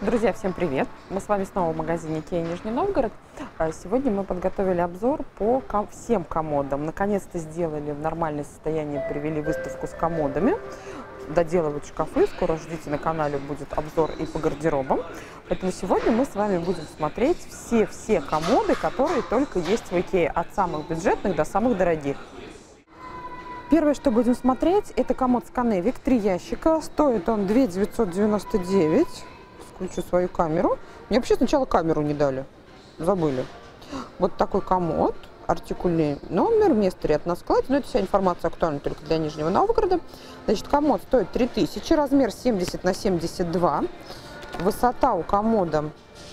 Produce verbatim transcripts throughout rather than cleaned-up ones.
Друзья, всем привет! Мы с вами снова в магазине Икеа Нижний Новгород. Сегодня мы подготовили обзор по ком всем комодам. Наконец-то сделали в нормальное состояние, привели выставку с комодами. Доделывают шкафы, скоро ждите, на канале будет обзор и по гардеробам. Поэтому сегодня мы с вами будем смотреть все-все комоды, которые только есть в Икее, от самых бюджетных до самых дорогих. Первое, что будем смотреть, это комод Сканевик, три ящика. Стоит он две тысячи девятьсот девяносто девять. Включу свою камеру. Мне вообще сначала камеру не дали. Забыли. Вот такой комод. Артикульный номер, место ряд на складе. Но это вся информация актуальна только для Нижнего Новгорода. Значит, комод стоит три тысячи. Размер семьдесят на семьдесят два. Высота у комода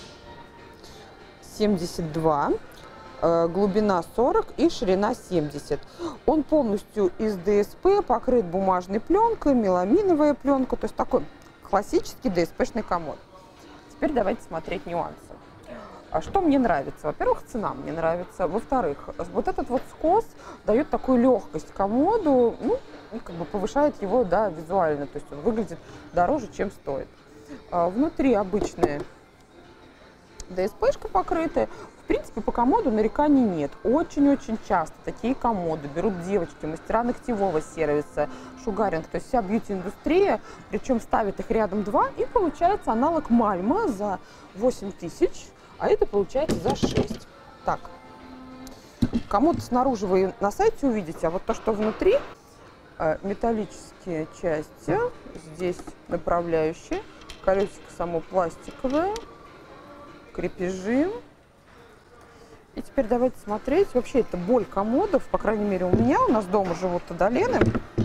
семьдесят два. Глубина сорок и ширина семьдесят. Он полностью из ДСП, покрыт бумажной пленкой, меламиновая пленка. То есть такой классический ДСПшный комод. Теперь давайте смотреть нюансы. А что мне нравится? Во-первых, цена мне нравится. Во-вторых, вот этот вот скос дает такую легкость комоду, ну, как бы повышает его, да, визуально. То есть он выглядит дороже, чем стоит. А внутри обычная ДСПшка покрытая. В принципе, по комоду нареканий нет. Очень-очень часто такие комоды берут девочки, мастера ногтевого сервиса, шугаринг, то есть вся бьюти-индустрия, причем ставят их рядом два, и получается аналог Мальма за восемь тысяч, а это получается за шесть. Так, комод снаружи вы на сайте увидите, а вот то, что внутри, металлические части, здесь направляющие, колесико само пластиковое, крепежи. И теперь давайте смотреть. Вообще это боль комодов, по крайней мере у меня, у нас дома живут Адалены.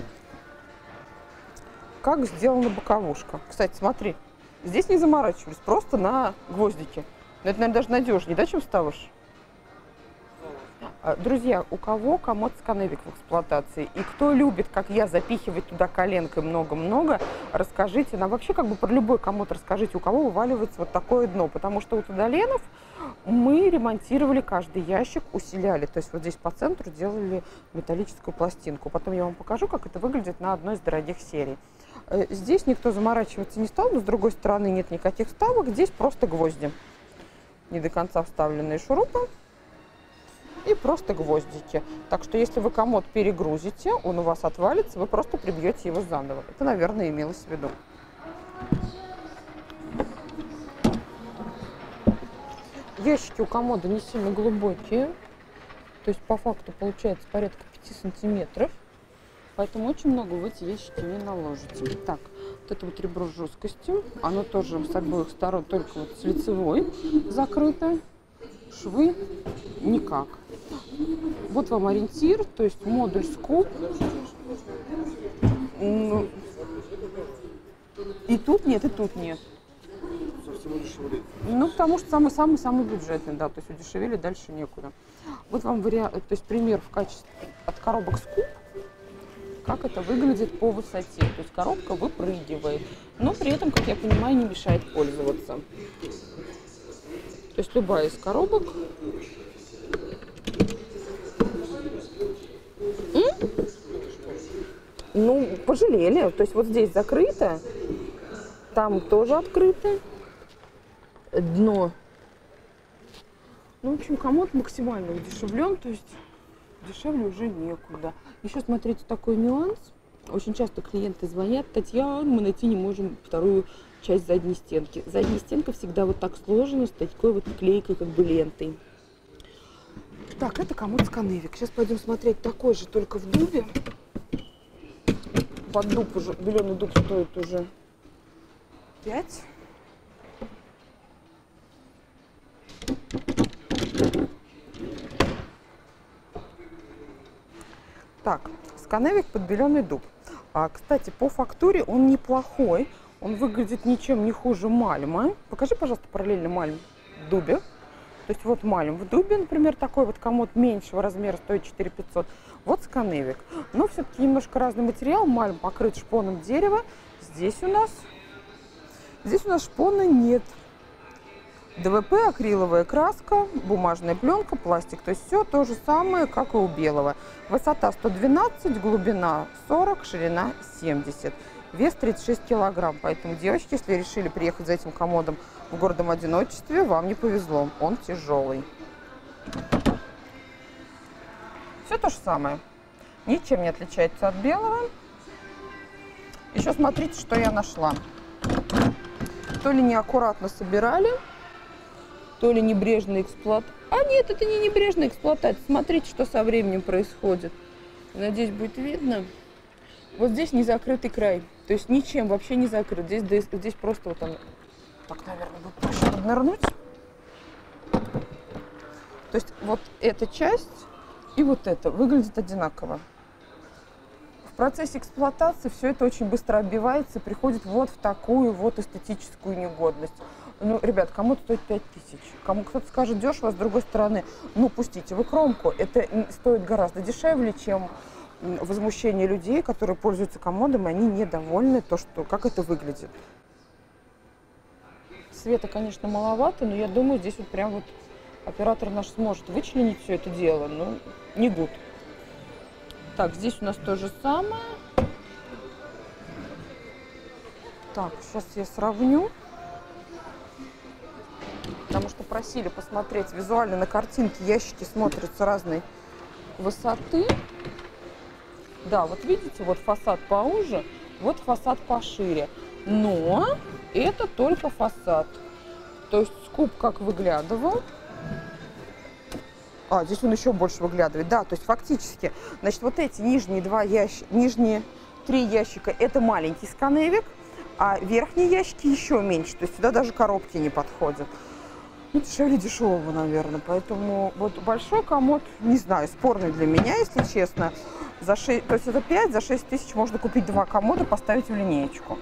Как сделана боковушка. Кстати, смотри, здесь не заморачивались, просто на гвоздике. Но это, наверное, даже надежнее, да, чем ставишь? Друзья, у кого комод Сканевик в эксплуатации? И кто любит, как я, запихивать туда коленкой много-много, расскажите. Нам вообще как бы про любой комод расскажите, у кого вываливается вот такое дно. Потому что у Адаленов мы ремонтировали каждый ящик, усиляли. То есть вот здесь по центру делали металлическую пластинку. Потом я вам покажу, как это выглядит на одной из дорогих серий. Здесь никто заморачиваться не стал, но с другой стороны нет никаких вставок. Здесь просто гвозди. Не до конца вставленные шурупы. И просто гвоздики. Так что если вы комод перегрузите, он у вас отвалится, вы просто прибьете его заново. Это, наверное, имелось в виду. Ящики у комода не сильно глубокие. То есть по факту получается порядка пяти сантиметров. Поэтому очень много в эти ящики не наложите. Так, вот это вот ребро жесткости. Оно тоже с обоих сторон, только вот с лицевой закрыто. Швы никак. Вот вам ориентир, то есть модуль скоб. И тут нет, и тут нет. Ну, потому что самый-самый-самый бюджетный, да, то есть удешевили, дальше некуда. Вот вам вариант, то есть пример в качестве от коробок скоб, как это выглядит по высоте. То есть коробка выпрыгивает, но при этом, как я понимаю, не мешает пользоваться. То есть любая из коробок. М? Ну, пожалели. То есть вот здесь закрыто, там тоже открыто. Дно. Ну, в общем, комод максимально удешевлен, то есть дешевле уже некуда. Еще смотрите, такой нюанс. Очень часто клиенты звонят: Татьяна, мы найти не можем вторую часть задней стенки. Задняя стенка всегда вот так сложена, с такой вот клейкой, как бы лентой. Так, это комод Сканевик. Сейчас пойдем смотреть такой же, только в дубе. Под дуб уже, беленый дуб стоит уже пять. Так, Сканевик под беленый дуб. А, кстати, по фактуре он неплохой. Он выглядит ничем не хуже Мальма. Покажи, пожалуйста, параллельно Мальм в дубе. То есть вот Мальм в дубе, например, такой вот комод меньшего размера стоит четыре тысячи пятьсот. Вот Сканевик. Но все-таки немножко разный материал. Мальм покрыт шпоном дерева. Здесь у нас, здесь у нас шпона нет. ДВП, акриловая краска, бумажная пленка, пластик. То есть все то же самое, как и у белого. Высота сто двенадцать, глубина сорок, ширина семьдесят. Вес тридцать шесть килограмм. Поэтому, девочки, если решили приехать за этим комодом в гордом одиночестве, вам не повезло, он тяжелый. Все то же самое, ничем не отличается от белого. Еще смотрите, что я нашла. То ли неаккуратно собирали, то ли небрежная эксплуатация. А нет, это не небрежная эксплуатация. Смотрите, что со временем происходит. Надеюсь, будет видно. Вот здесь не закрытый край. То есть ничем вообще не закрыт. Здесь, здесь просто вот он. Так, наверное, будет проще поднырнуть. То есть вот эта часть и вот это выглядит одинаково. В процессе эксплуатации все это очень быстро оббивается и приходит вот в такую вот эстетическую негодность. Ну, ребят, кому-то стоит пять тысяч, кому кто-то скажет дешево, с другой стороны, ну, пустите вы кромку, это стоит гораздо дешевле, чем возмущение людей, которые пользуются комодом, и они недовольны то, что, как это выглядит. Света, конечно, маловато, но я думаю, здесь вот прям вот оператор наш сможет вычленить все это дело, ну, не гуд. Так, здесь у нас то же самое. Так, сейчас я сравню. Потому что просили посмотреть визуально на картинке, ящики смотрятся разной высоты. Да, вот видите, вот фасад поуже, вот фасад пошире. Но это только фасад. То есть скоб как выглядывал. А, здесь он еще больше выглядывает. Да, то есть фактически, значит, вот эти нижние два ящика, нижние три ящика, это маленький сканевик, а верхние ящики еще меньше. То есть сюда даже коробки не подходят. Ну, дешевле дешевого, наверное. Поэтому вот большой комод, не знаю, спорный для меня, если честно. За шесть, то есть это пять, за шесть тысяч можно купить два комода, поставить в линеечку.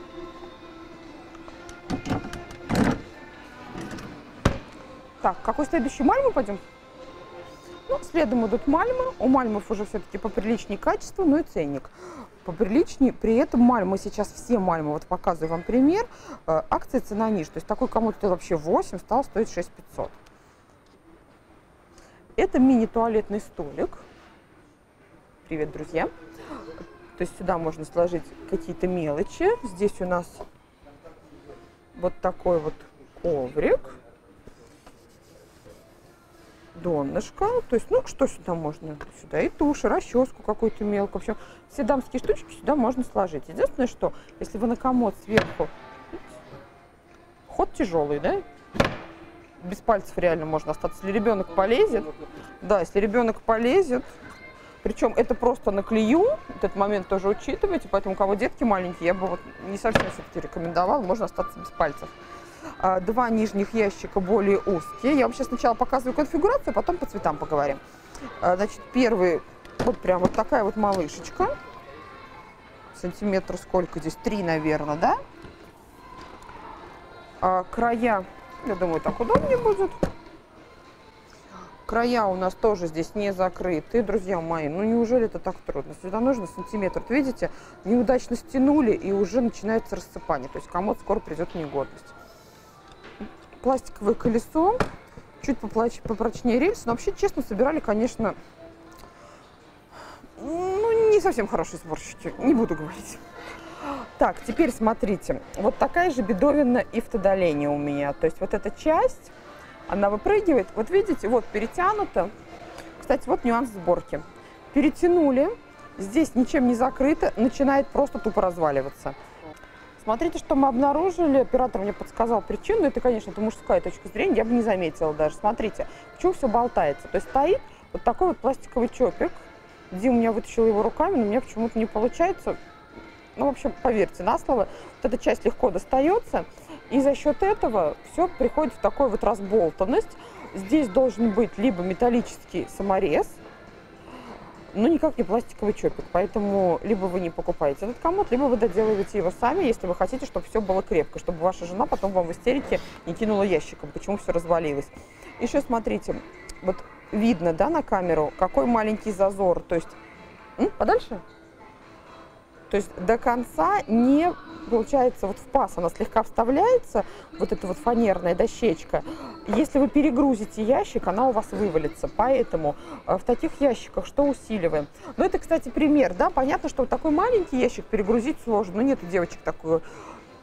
Так, какой следующий мальмы пойдем? Ну, следом идут мальмы. У мальмов уже все-таки поприличнее качество, но и ценник поприличнее. При этом мальмы сейчас все мальмы, вот показываю вам пример, э, акция цена ниже. То есть такой комод стоил вообще восемь, стал стоить шесть тысяч пятьсот. Это мини-туалетный столик. Привет, друзья. То есть сюда можно сложить какие-то мелочи. Здесь у нас вот такой вот коврик. Донышко, то есть, ну, что сюда можно? Сюда и тушь, и расческу какую-то мелкую. В общем, все дамские штучки сюда можно сложить. Единственное, что, если вы на комод сверху, ход тяжелый, да? Без пальцев реально можно остаться. Если ребенок полезет, да, если ребенок полезет, причем это просто на клею, этот момент тоже учитывайте, поэтому у кого детки маленькие, я бы вот не совсем все-таки рекомендовала, можно остаться без пальцев. Два нижних ящика более узкие. Я вам сейчас сначала показываю конфигурацию, потом по цветам поговорим. Значит, первый, вот прям вот такая вот малышечка. Сантиметр сколько здесь? Три, наверное, да? А края, я думаю, так удобнее будет. Края у нас тоже здесь не закрыты, друзья мои. Ну, неужели это так трудно? Сюда нужно сантиметр. Вот видите, неудачно стянули, и уже начинается рассыпание. То есть комод скоро придет в негодность. Пластиковое колесо, чуть попрочнее рельс, но вообще, честно, собирали, конечно, ну, не совсем хорошие сборщики, не буду говорить. Так, теперь смотрите, вот такая же бедовина и автодоление у меня, то есть вот эта часть, она выпрыгивает, вот видите, вот перетянута, кстати, вот нюанс сборки, перетянули, здесь ничем не закрыто, начинает просто тупо разваливаться. Смотрите, что мы обнаружили. Оператор мне подсказал причину. Это, конечно, это мужская точка зрения. Я бы не заметила даже. Смотрите, почему все болтается. То есть стоит вот такой вот пластиковый чопик. Дима у меня вытащил его руками, но у меня почему-то не получается. Ну, в общем, поверьте на слово, вот эта часть легко достается. И за счет этого все приходит в такую вот разболтанность. Здесь должен быть либо металлический саморез, но никак не пластиковый чопик, поэтому либо вы не покупаете этот комод, либо вы доделываете его сами, если вы хотите, чтобы все было крепко, чтобы ваша жена потом вам в истерике не кинула ящиком, почему все развалилось. Еще смотрите, вот видно, да, на камеру, какой маленький зазор, то есть, м, подальше? То есть до конца не получается вот в паз, она слегка вставляется, вот эта вот фанерная дощечка. Если вы перегрузите ящик, она у вас вывалится. Поэтому в таких ящиках что усиливаем? Ну, это, кстати, пример, да, понятно, что вот такой маленький ящик перегрузить сложно, но нет у девочек такой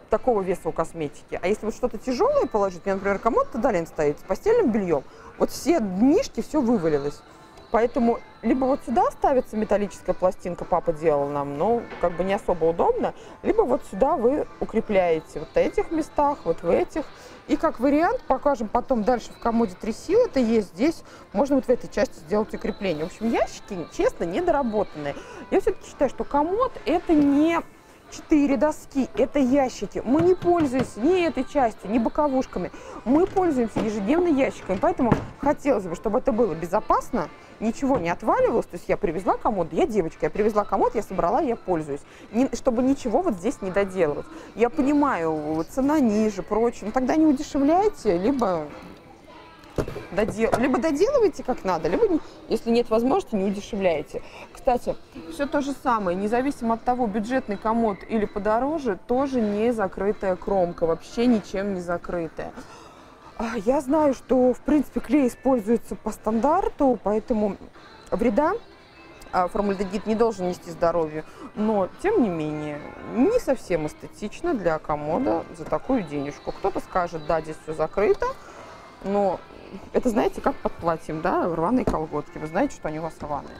такого веса у косметики. А если вот что-то тяжелое положить, мне, например, комод Тодолен стоит с постельным бельем, вот все днишки, все вывалилось. Поэтому либо вот сюда ставится металлическая пластинка, папа делал нам, но как бы не особо удобно, либо вот сюда вы укрепляете вот в этих местах, вот в этих. И как вариант, покажем потом дальше в комоде три силы, это есть здесь, можно вот в этой части сделать укрепление. В общем, ящики, честно, недоработанные. Я все-таки считаю, что комод это не четыре доски, это ящики. Мы не пользуемся ни этой частью, ни боковушками. Мы пользуемся ежедневно ящиками, поэтому хотелось бы, чтобы это было безопасно, ничего не отваливалось. То есть я привезла комод, я девочка, я привезла комод, я собрала, я пользуюсь. Не, чтобы ничего вот здесь не доделывать. Я понимаю, цена ниже, прочее, но тогда не удешевляйте, либо... Додел... Либо доделывайте как надо, либо, если нет возможности, не удешевляйте. Кстати, все то же самое, независимо от того, бюджетный комод или подороже, тоже не закрытая кромка, вообще ничем не закрытая. Я знаю, что, в принципе, клей используется по стандарту, поэтому вреда формальдегид не должен нести здоровью, но, тем не менее, не совсем эстетично для комода за такую денежку. Кто-то скажет, да, здесь все закрыто, но это, знаете, как под платьем, да, рваные колготки. Вы знаете, что они у вас рваные.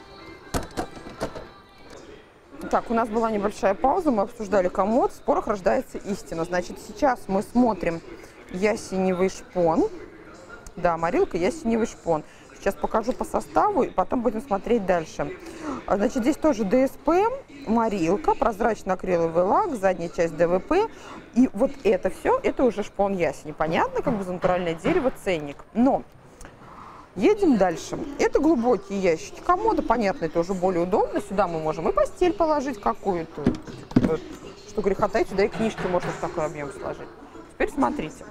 Так, у нас была небольшая пауза, мы обсуждали комод, в спорах рождается истина. Значит, сейчас мы смотрим ясеневый шпон. Да, морилка, ясеневый шпон. Сейчас покажу по составу, и потом будем смотреть дальше. Значит, здесь тоже ДСП, морилка, прозрачно-акриловый лак, задняя часть ДВП. И вот это все, это уже шпон ясени. Понятно, как бы за натуральное дерево ценник. Но едем дальше. Это глубокие ящики комода. Понятно, это уже более удобно. Сюда мы можем и постель положить какую-то. Что греха таить, сюда и книжки можно в такой объем сложить. Теперь смотрите.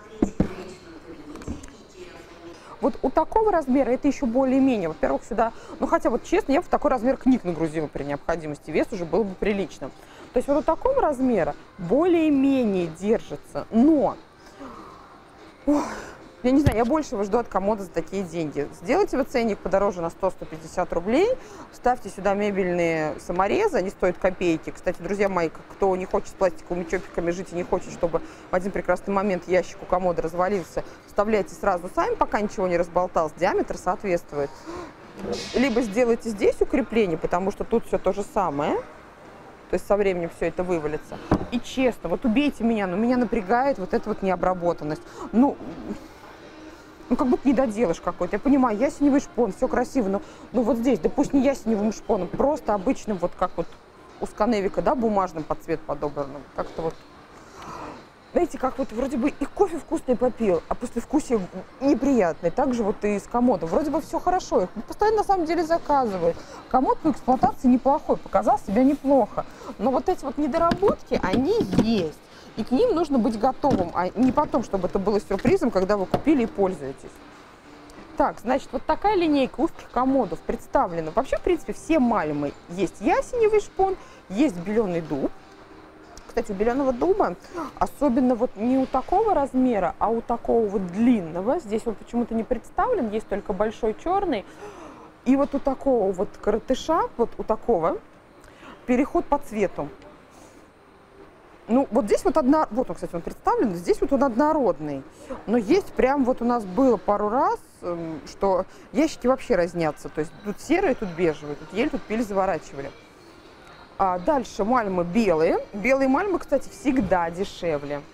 Вот у такого размера это еще более-менее. Во-первых, сюда, ну хотя вот честно, я бы в такой размер книг нагрузила при необходимости. Вес уже был бы приличным. То есть вот у такого размера более-менее держится. Но, ох, я не знаю, я большего жду от комода за такие деньги. Сделайте вы ценник подороже на сто — сто пятьдесят рублей. Ставьте сюда мебельные саморезы, они стоят копейки. Кстати, друзья мои, кто не хочет с пластиковыми чопиками жить и не хочет, чтобы в один прекрасный момент ящик у комода развалился, вставляйте сразу сами, пока ничего не разболталось. Диаметр соответствует. Либо сделайте здесь укрепление, потому что тут все то же самое. То есть со временем все это вывалится. И честно, вот убейте меня, но меня напрягает вот эта вот необработанность. Ну... Ну, как будто не доделаешь какой-то. Я понимаю, ясеневый шпон, все красиво, но, но вот здесь, да пусть не ясеневым шпоном, просто обычным, вот как вот у Сканевика, да, бумажным под цвет подобранным. Как-то вот, знаете, как вот вроде бы и кофе вкусный попил, а послевкусие неприятное. Так же вот и с комодом. Вроде бы все хорошо, их постоянно на самом деле заказывают. Комод по эксплуатации неплохой, показал себя неплохо. Но вот эти вот недоработки, они есть. И к ним нужно быть готовым, а не потом, чтобы это было сюрпризом, когда вы купили и пользуетесь. Так, значит, вот такая линейка узких комодов представлена. Вообще, в принципе, все мальмы. Есть ясеневый шпон, есть беленый дуб. Кстати, у беленого дуба, особенно вот не у такого размера, а у такого вот длинного, здесь он почему-то не представлен, есть только большой черный. И вот у такого вот коротыша, вот у такого, переход по цвету. Ну, вот здесь вот одна, вот он, кстати, он представлен, здесь вот он однородный. Но есть прям вот у нас было пару раз, что ящики вообще разнятся. То есть тут серые, тут бежевые, тут еле, тут пиль заворачивали. А дальше мальмы белые. Белые мальмы, кстати, всегда дешевле.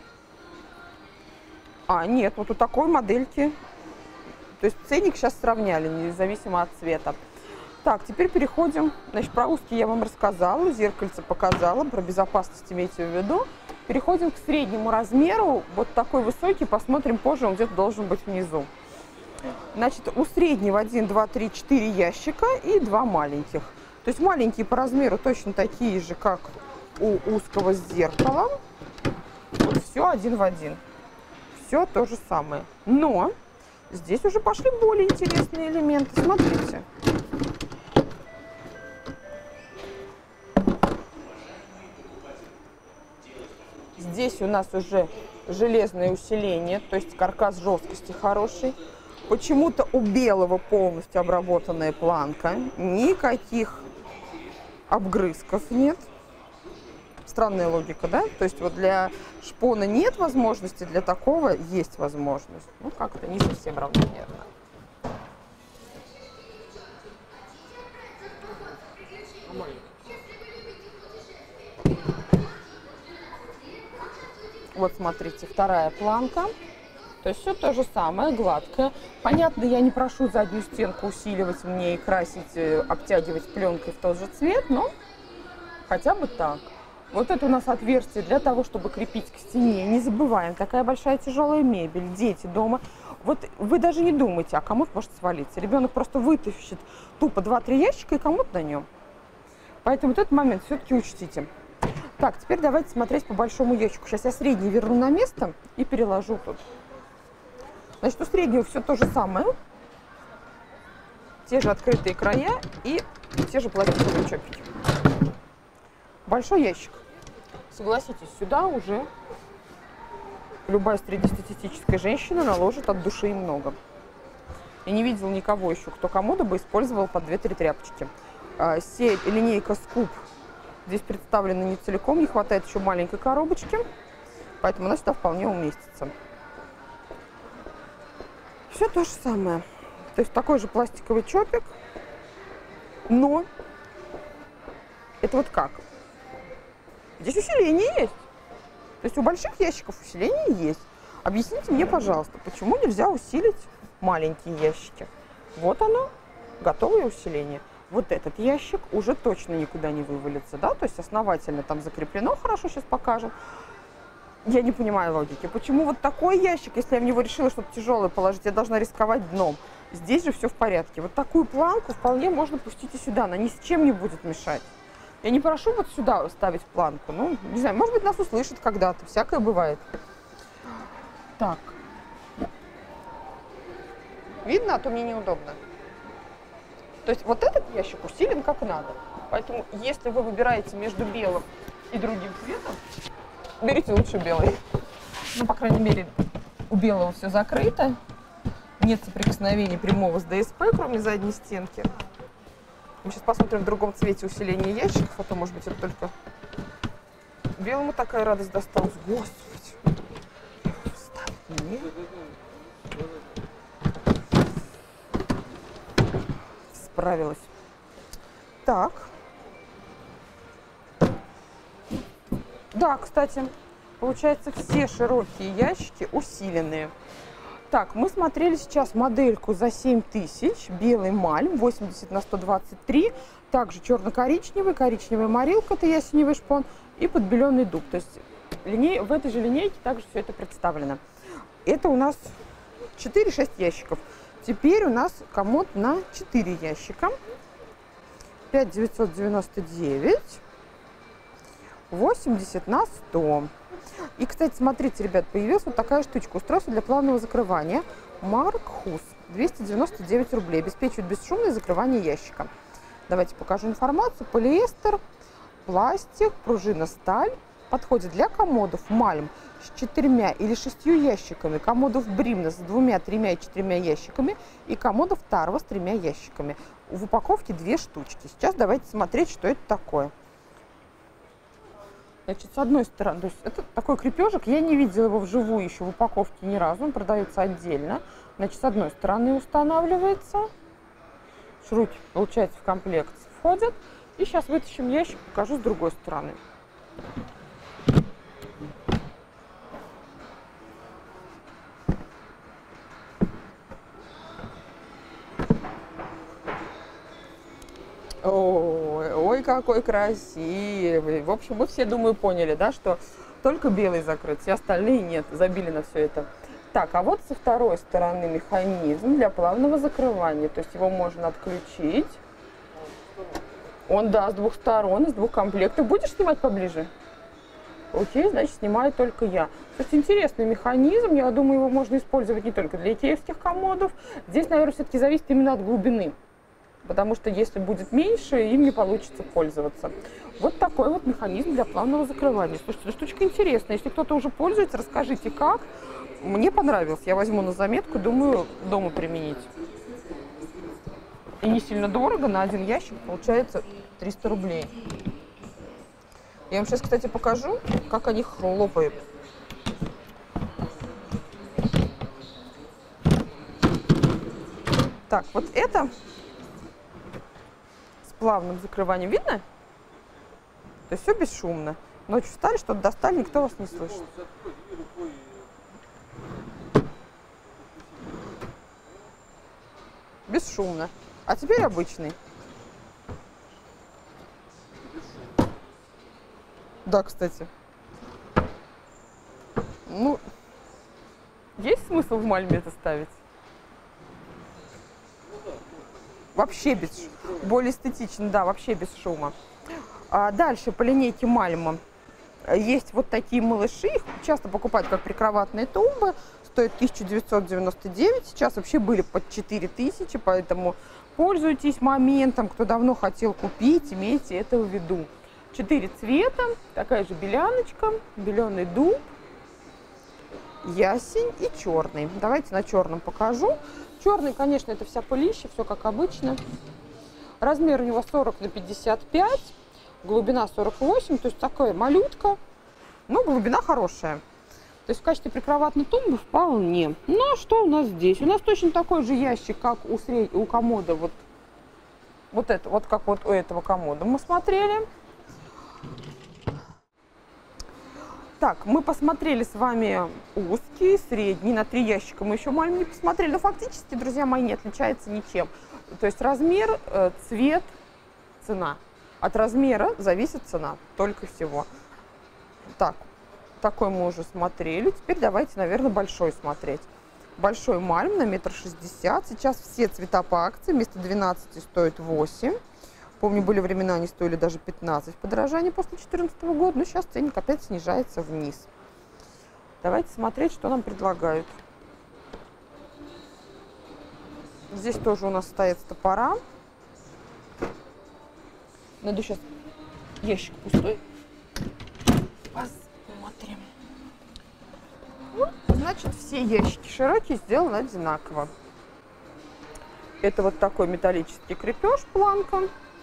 А, нет, вот у такой модельки. То есть ценник сейчас сравняли, независимо от цвета. Так, теперь переходим, значит, про узкие я вам рассказала, зеркальце показала, про безопасность имейте в виду. Переходим к среднему размеру, вот такой высокий, посмотрим позже, он где-то должен быть внизу. Значит, у среднего один, два, три, четыре ящика и два маленьких. То есть маленькие по размеру точно такие же, как у узкого с зеркалом. Вот все один в один. Все то же самое. Но здесь уже пошли более интересные элементы. Смотрите. Здесь у нас уже железное усиление, то есть каркас жесткости хороший. Почему-то у белого полностью обработанная планка. Никаких обгрызков нет. Странная логика, да? То есть вот для шпона нет возможности, для такого есть возможность. Ну, как-то не совсем равномерно. Вот смотрите, вторая планка. То есть все то же самое, гладкое. Понятно, я не прошу заднюю стенку усиливать мне и красить, обтягивать пленкой в тот же цвет, но хотя бы так. Вот это у нас отверстие для того, чтобы крепить к стене. Не забываем, такая большая тяжелая мебель, дети дома. Вот вы даже не думайте, а комод может свалиться. Ребенок просто вытащит тупо два-три ящика и комод на нем. Поэтому вот этот момент все-таки учтите. Так, теперь давайте смотреть по большому ящику. Сейчас я средний верну на место и переложу тут. Значит, у среднего все то же самое. Те же открытые края и те же пластиковые чопики. Большой ящик. Согласитесь, сюда уже любая среднестатистическая женщина наложит от души и много. Я не видел никого еще, кто комода бы использовал по две-три тряпочки. Сеть, линейка Скуп здесь представлена не целиком, не хватает еще маленькой коробочки, поэтому она сюда вполне уместится. Все то же самое. То есть такой же пластиковый чопик, но это вот как? Здесь усиление есть. То есть у больших ящиков усиление есть. Объясните мне, пожалуйста, почему нельзя усилить маленькие ящики? Вот оно, готовое усиление. Вот этот ящик уже точно никуда не вывалится, да? То есть основательно там закреплено, хорошо, сейчас покажем. Я не понимаю логики. Почему вот такой ящик, если я в него решила что-то тяжелое положить, я должна рисковать дном? Здесь же все в порядке. Вот такую планку вполне можно пустить и сюда, она ни с чем не будет мешать. Я не прошу вот сюда ставить планку. Ну, не знаю, может быть, нас услышат когда-то. Всякое бывает. Так. Видно, а то мне неудобно. То есть вот этот ящик усилен как надо. Поэтому, если вы выбираете между белым и другим цветом, берите лучше белый. Ну, по крайней мере, у белого все закрыто. Нет соприкосновения прямого с ДСП, кроме задней стенки. Мы сейчас посмотрим в другом цвете усиление ящиков, а то, может быть, это только белому такая радость досталась. Господи! Вставь мне. Справилась. Так. Да, кстати, получается, все широкие ящики усиленные. Так, мы смотрели сейчас модельку за семь тысяч, белый мальм, восемьдесят на сто двадцать три, также черно-коричневый, коричневая морилка, это ясеневый шпон, и подбеленный дуб. То есть линей... в этой же линейке также все это представлено. Это у нас четыре-шесть ящиков. Теперь у нас комод на четыре ящика. пять тысяч девятьсот девяносто девять, восемьдесят на сто. И, кстати, смотрите, ребят, появилась вот такая штучка. Устройство для плавного закрывания Маркхус. двести девяносто девять рублей. Обеспечивает бесшумное закрывание ящика. Давайте покажу информацию. Полиэстер, пластик, пружина, сталь. Подходит для комодов Мальм с четырьмя или шестью ящиками, комодов Бримна с двумя, тремя и четырьмя ящиками и комодов Тарва с тремя ящиками. В упаковке две штучки. Сейчас давайте смотреть, что это такое. Значит, с одной стороны, то есть это такой крепежик, я не видела его вживую еще в упаковке ни разу, он продается отдельно. Значит, с одной стороны устанавливается, шнурки, получается, в комплект входят. И сейчас вытащим ящик, покажу с другой стороны. Ой, ой, какой красивый. В общем, мы все, думаю, поняли, да, что только белый закрыт, все остальные нет, забили на все это. Так, а вот со второй стороны механизм для плавного закрывания. То есть его можно отключить. Он, да, с двух сторон, из двух комплектов. Будешь снимать поближе? Окей, значит, снимаю только я. Слушайте, интересный механизм. Я думаю, его можно использовать не только для икеевских комодов. Здесь, наверное, все-таки зависит именно от глубины. Потому что если будет меньше, им не получится пользоваться. Вот такой вот механизм для плавного закрывания. Слушайте, штучка интересная. Если кто-то уже пользуется, расскажите, как. Мне понравилось. Я возьму на заметку, думаю, дома применить. И не сильно дорого. На один ящик получается триста рублей. Я вам сейчас, кстати, покажу, как они хлопают. Так, вот это с плавным закрыванием видно? То есть все бесшумно. Ночью встали, что-то достали, никто вас не слышит. Бесшумно. А теперь обычный. Да, кстати. Ну, есть смысл в Мальме это ставить? Вообще без шума. Более эстетично, да, вообще без шума. А дальше по линейке Мальма есть вот такие малыши. Их часто покупают как прикроватные тумбы. Стоит тысяча девятьсот девяносто девять. Сейчас вообще были под четыре тысячи, поэтому пользуйтесь моментом. Кто давно хотел купить, имейте это в виду. Четыре цвета. Такая же беляночка, беленый дуб, ясень и черный. Давайте на черном покажу. Черный, конечно, это вся пылища, все как обычно. Размер у него сорок на пятьдесят пять, глубина сорок восемь, то есть такая малютка, но глубина хорошая. То есть в качестве прикроватной тумбы вполне. Ну а что у нас здесь? У нас точно такой же ящик, как у, сред... у комода, вот, вот, это, вот как вот у этого комода мы смотрели. Так, мы посмотрели с вами узкий, средний, на три ящика мы еще Мальму не посмотрели, но фактически, друзья мои, не отличается ничем. То есть размер, цвет, цена. От размера зависит цена, только всего. Так, такой мы уже смотрели. Теперь давайте, наверное, большой смотреть. Большой Мальм на метр шестьдесят. Сейчас все цвета по акции. Вместо двенадцати стоит восемь. Помню, были времена, они стоили даже пятнадцать подорожание после две тысячи четырнадцатого года. Но сейчас ценник опять снижается вниз. Давайте смотреть, что нам предлагают. Здесь тоже у нас стоят стопора. Найду сейчас ящик пустой. Посмотрим. Ну, значит, все ящики широкие сделаны одинаково. Это вот такой металлический крепеж, планка.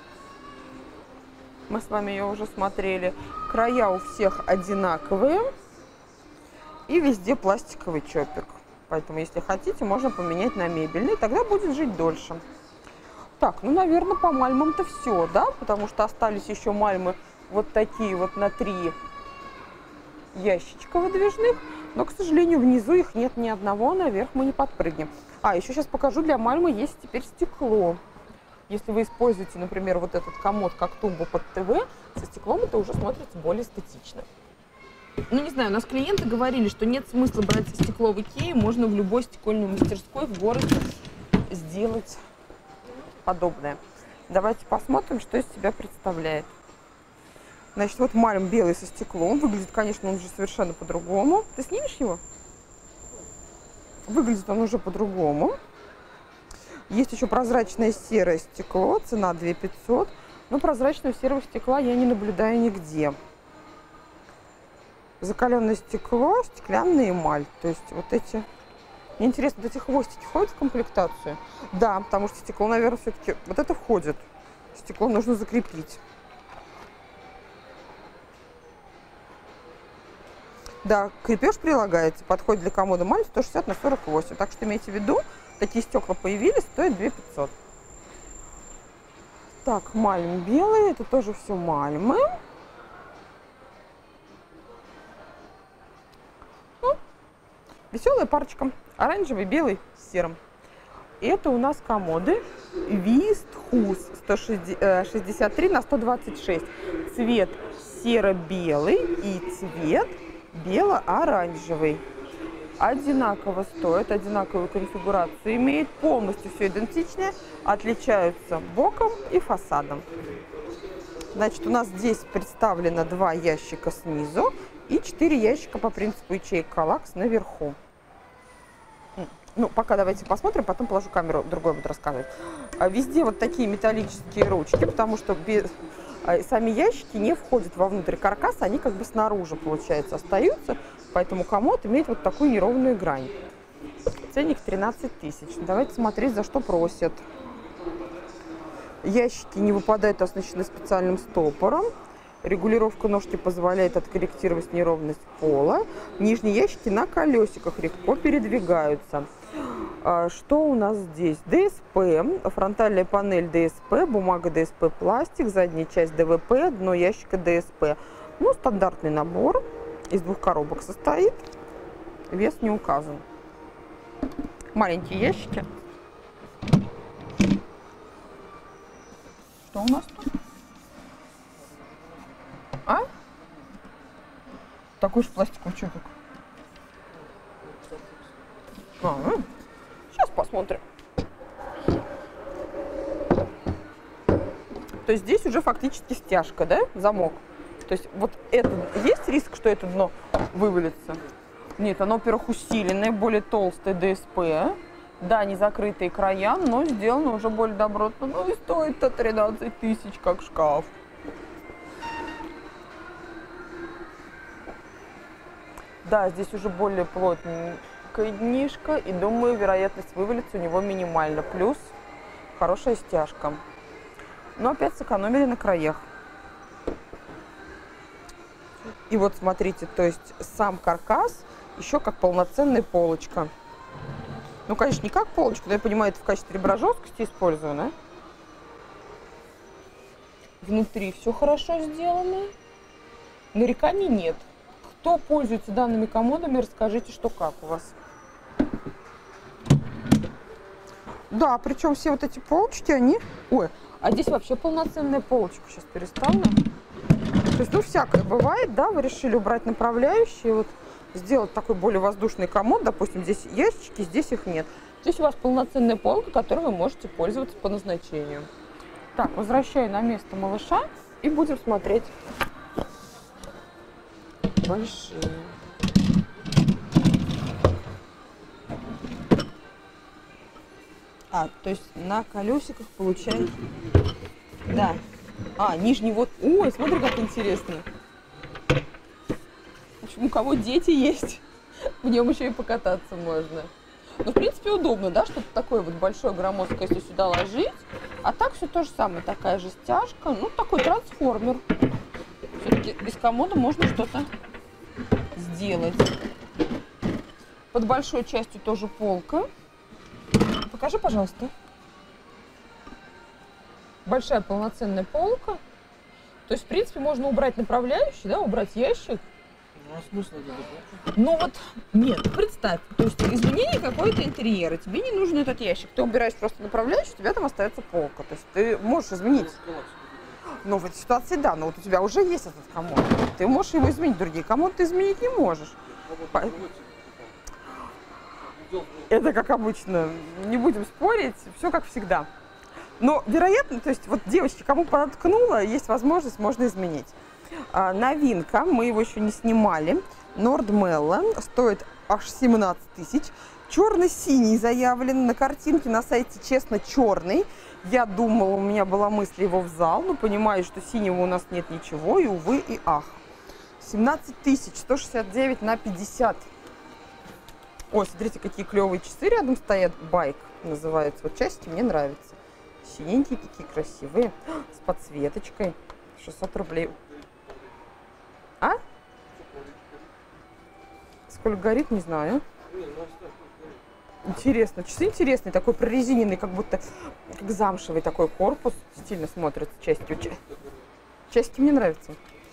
Мы с вами ее уже смотрели. Края у всех одинаковые. И везде пластиковый чопик. Поэтому, если хотите, можно поменять на мебельный. Тогда будет жить дольше. Так, ну, наверное, по Мальмам-то все, да? Потому что остались еще Мальмы вот такие вот на три ящичка выдвижных. Но, к сожалению, внизу их нет ни одного. Наверх мы не подпрыгнем. А, еще сейчас покажу. Для Мальмы есть теперь стекло. Если вы используете, например, вот этот комод как тумбу под ТВ, со стеклом это уже смотрится более эстетично. Ну, не знаю, у нас клиенты говорили, что нет смысла брать стекло в Икее, можно в любой стекольной мастерской в городе сделать подобное. Давайте посмотрим, что из себя представляет. Значит, вот Мальм белый со стеклом. Выглядит, конечно, он уже совершенно по-другому. Ты снимешь его? Выглядит он уже по-другому. Есть еще прозрачное серое стекло, цена две тысячи пятьсот. Но прозрачного серого стекла я не наблюдаю нигде. Закаленное стекло, стеклянная эмаль. То есть вот эти... Мне интересно, вот эти хвостики входят в комплектацию? Да, потому что стекло, наверное, все-таки... Вот это входит. Стекло нужно закрепить. Да, крепеж прилагается. Подходит для комода Мальм сто шестьдесят на сорок восемь. Так что имейте в виду, такие стекла появились, стоят две тысячи пятьсот. Так, Мальм белый, это тоже все Мальмы. Ну, веселая парочка. Оранжевый, белый с серым. Это у нас комоды Вистхус сто шестьдесят три на сто двадцать шесть. Цвет серо-белый и цвет бело-оранжевый. Одинаково стоит, одинаковую конфигурацию имеет, полностью все идентичное, отличаются боком и фасадом. Значит, у нас здесь представлено два ящика снизу и четыре ящика по принципу ячеек Калакс наверху. Ну, пока давайте посмотрим, потом положу камеру, другой буду рассказывать. Везде вот такие металлические ручки, потому что без... сами ящики не входят вовнутрь каркаса, они как бы снаружи, получается, остаются. Поэтому комод имеет вот такую неровную грань. Ценник тринадцать тысяч. Давайте смотреть, за что просят. Ящики не выпадают, оснащены специальным стопором. Регулировка ножки позволяет откорректировать неровность пола. Нижние ящики на колесиках легко передвигаются. Что у нас здесь? ДСП, фронтальная панель ДСП, бумага ДСП пластик, задняя часть ДВП, дно ящика ДСП. Ну, стандартный набор, из двух коробок состоит, вес не указан. Маленькие ящики. Что у нас тут? А? Такой же пластиковый чудик. А, сейчас посмотрим. То есть здесь уже фактически стяжка, да? Замок. То есть вот это, есть риск, что это дно вывалится? Нет, оно, во-первых, усиленное, более толстое ДСП. Да, не закрытые края, но сделано уже более добротно. Ну и стоит-то тринадцать тысяч, как шкаф. Да, здесь уже более плотненькая днишка, и думаю, вероятность вывалиться у него минимальна. Плюс хорошая стяжка. Но опять сэкономили на краях. И вот смотрите, то есть сам каркас еще как полноценная полочка. Ну, конечно, не как полочка, но я понимаю, это в качестве ребра жесткости использовано. Внутри все хорошо сделано. Нареканий нет. Кто пользуется данными комодами, расскажите, что как у вас. Да, причем все вот эти полочки, они... Ой, а здесь вообще полноценная полочка. Сейчас переставлю. То есть, ну, всякое бывает, да, вы решили убрать направляющие, вот сделать такой более воздушный комод, допустим, здесь ящички, здесь их нет. Здесь у вас полноценная полка, которой вы можете пользоваться по назначению. Так, возвращаю на место малыша и будем смотреть большие. А, то есть на колесиках получается, да. А, нижний вот, ой, смотри, как интересно. В общем, у кого дети есть, в нем еще и покататься можно. Ну, в принципе, удобно, да, что-то такое вот большое, громоздкое, если сюда ложить. А так все то же самое, такая же стяжка, ну, такой трансформер. Все-таки из комода можно что-то сделать. Под большой частью тоже полка. Покажи, пожалуйста. Большая полноценная полка. То есть, в принципе, можно убрать направляющий, да, убрать ящик. Ну, а смысл это? Ну вот, нет, представь, то есть изменение какое-то интерьера, тебе не нужен этот ящик, ты убираешь просто направляющий, у тебя там остается полка, то есть ты можешь изменить. Ну, в этой ситуации, да, но вот у тебя уже есть этот комод, ты можешь его изменить, другие комоды ты изменить не можешь. Это как обычно, не будем спорить, все как всегда. Но, вероятно, то есть вот девочки, кому проткнуло, есть возможность, можно изменить. А, новинка, мы его еще не снимали, Нордмелла, стоит аж семнадцать тысяч. Черно-синий заявлен на картинке на сайте, честно, черный. Я думала, у меня была мысль его в зал, но понимаю, что синего у нас нет ничего, и увы, и ах. семнадцать тысяч, сто шестьдесят девять на пятьдесят. Ой, смотрите, какие клевые часы рядом стоят. Байк называется. Вот части мне нравятся. Синенькие такие красивые, с подсветочкой. шестьсот рублей. А? Сколько горит, не знаю. Интересно. Часы интересные, такой прорезиненный, как будто как замшевый такой корпус. Стильно смотрится частью. Части мне нравятся.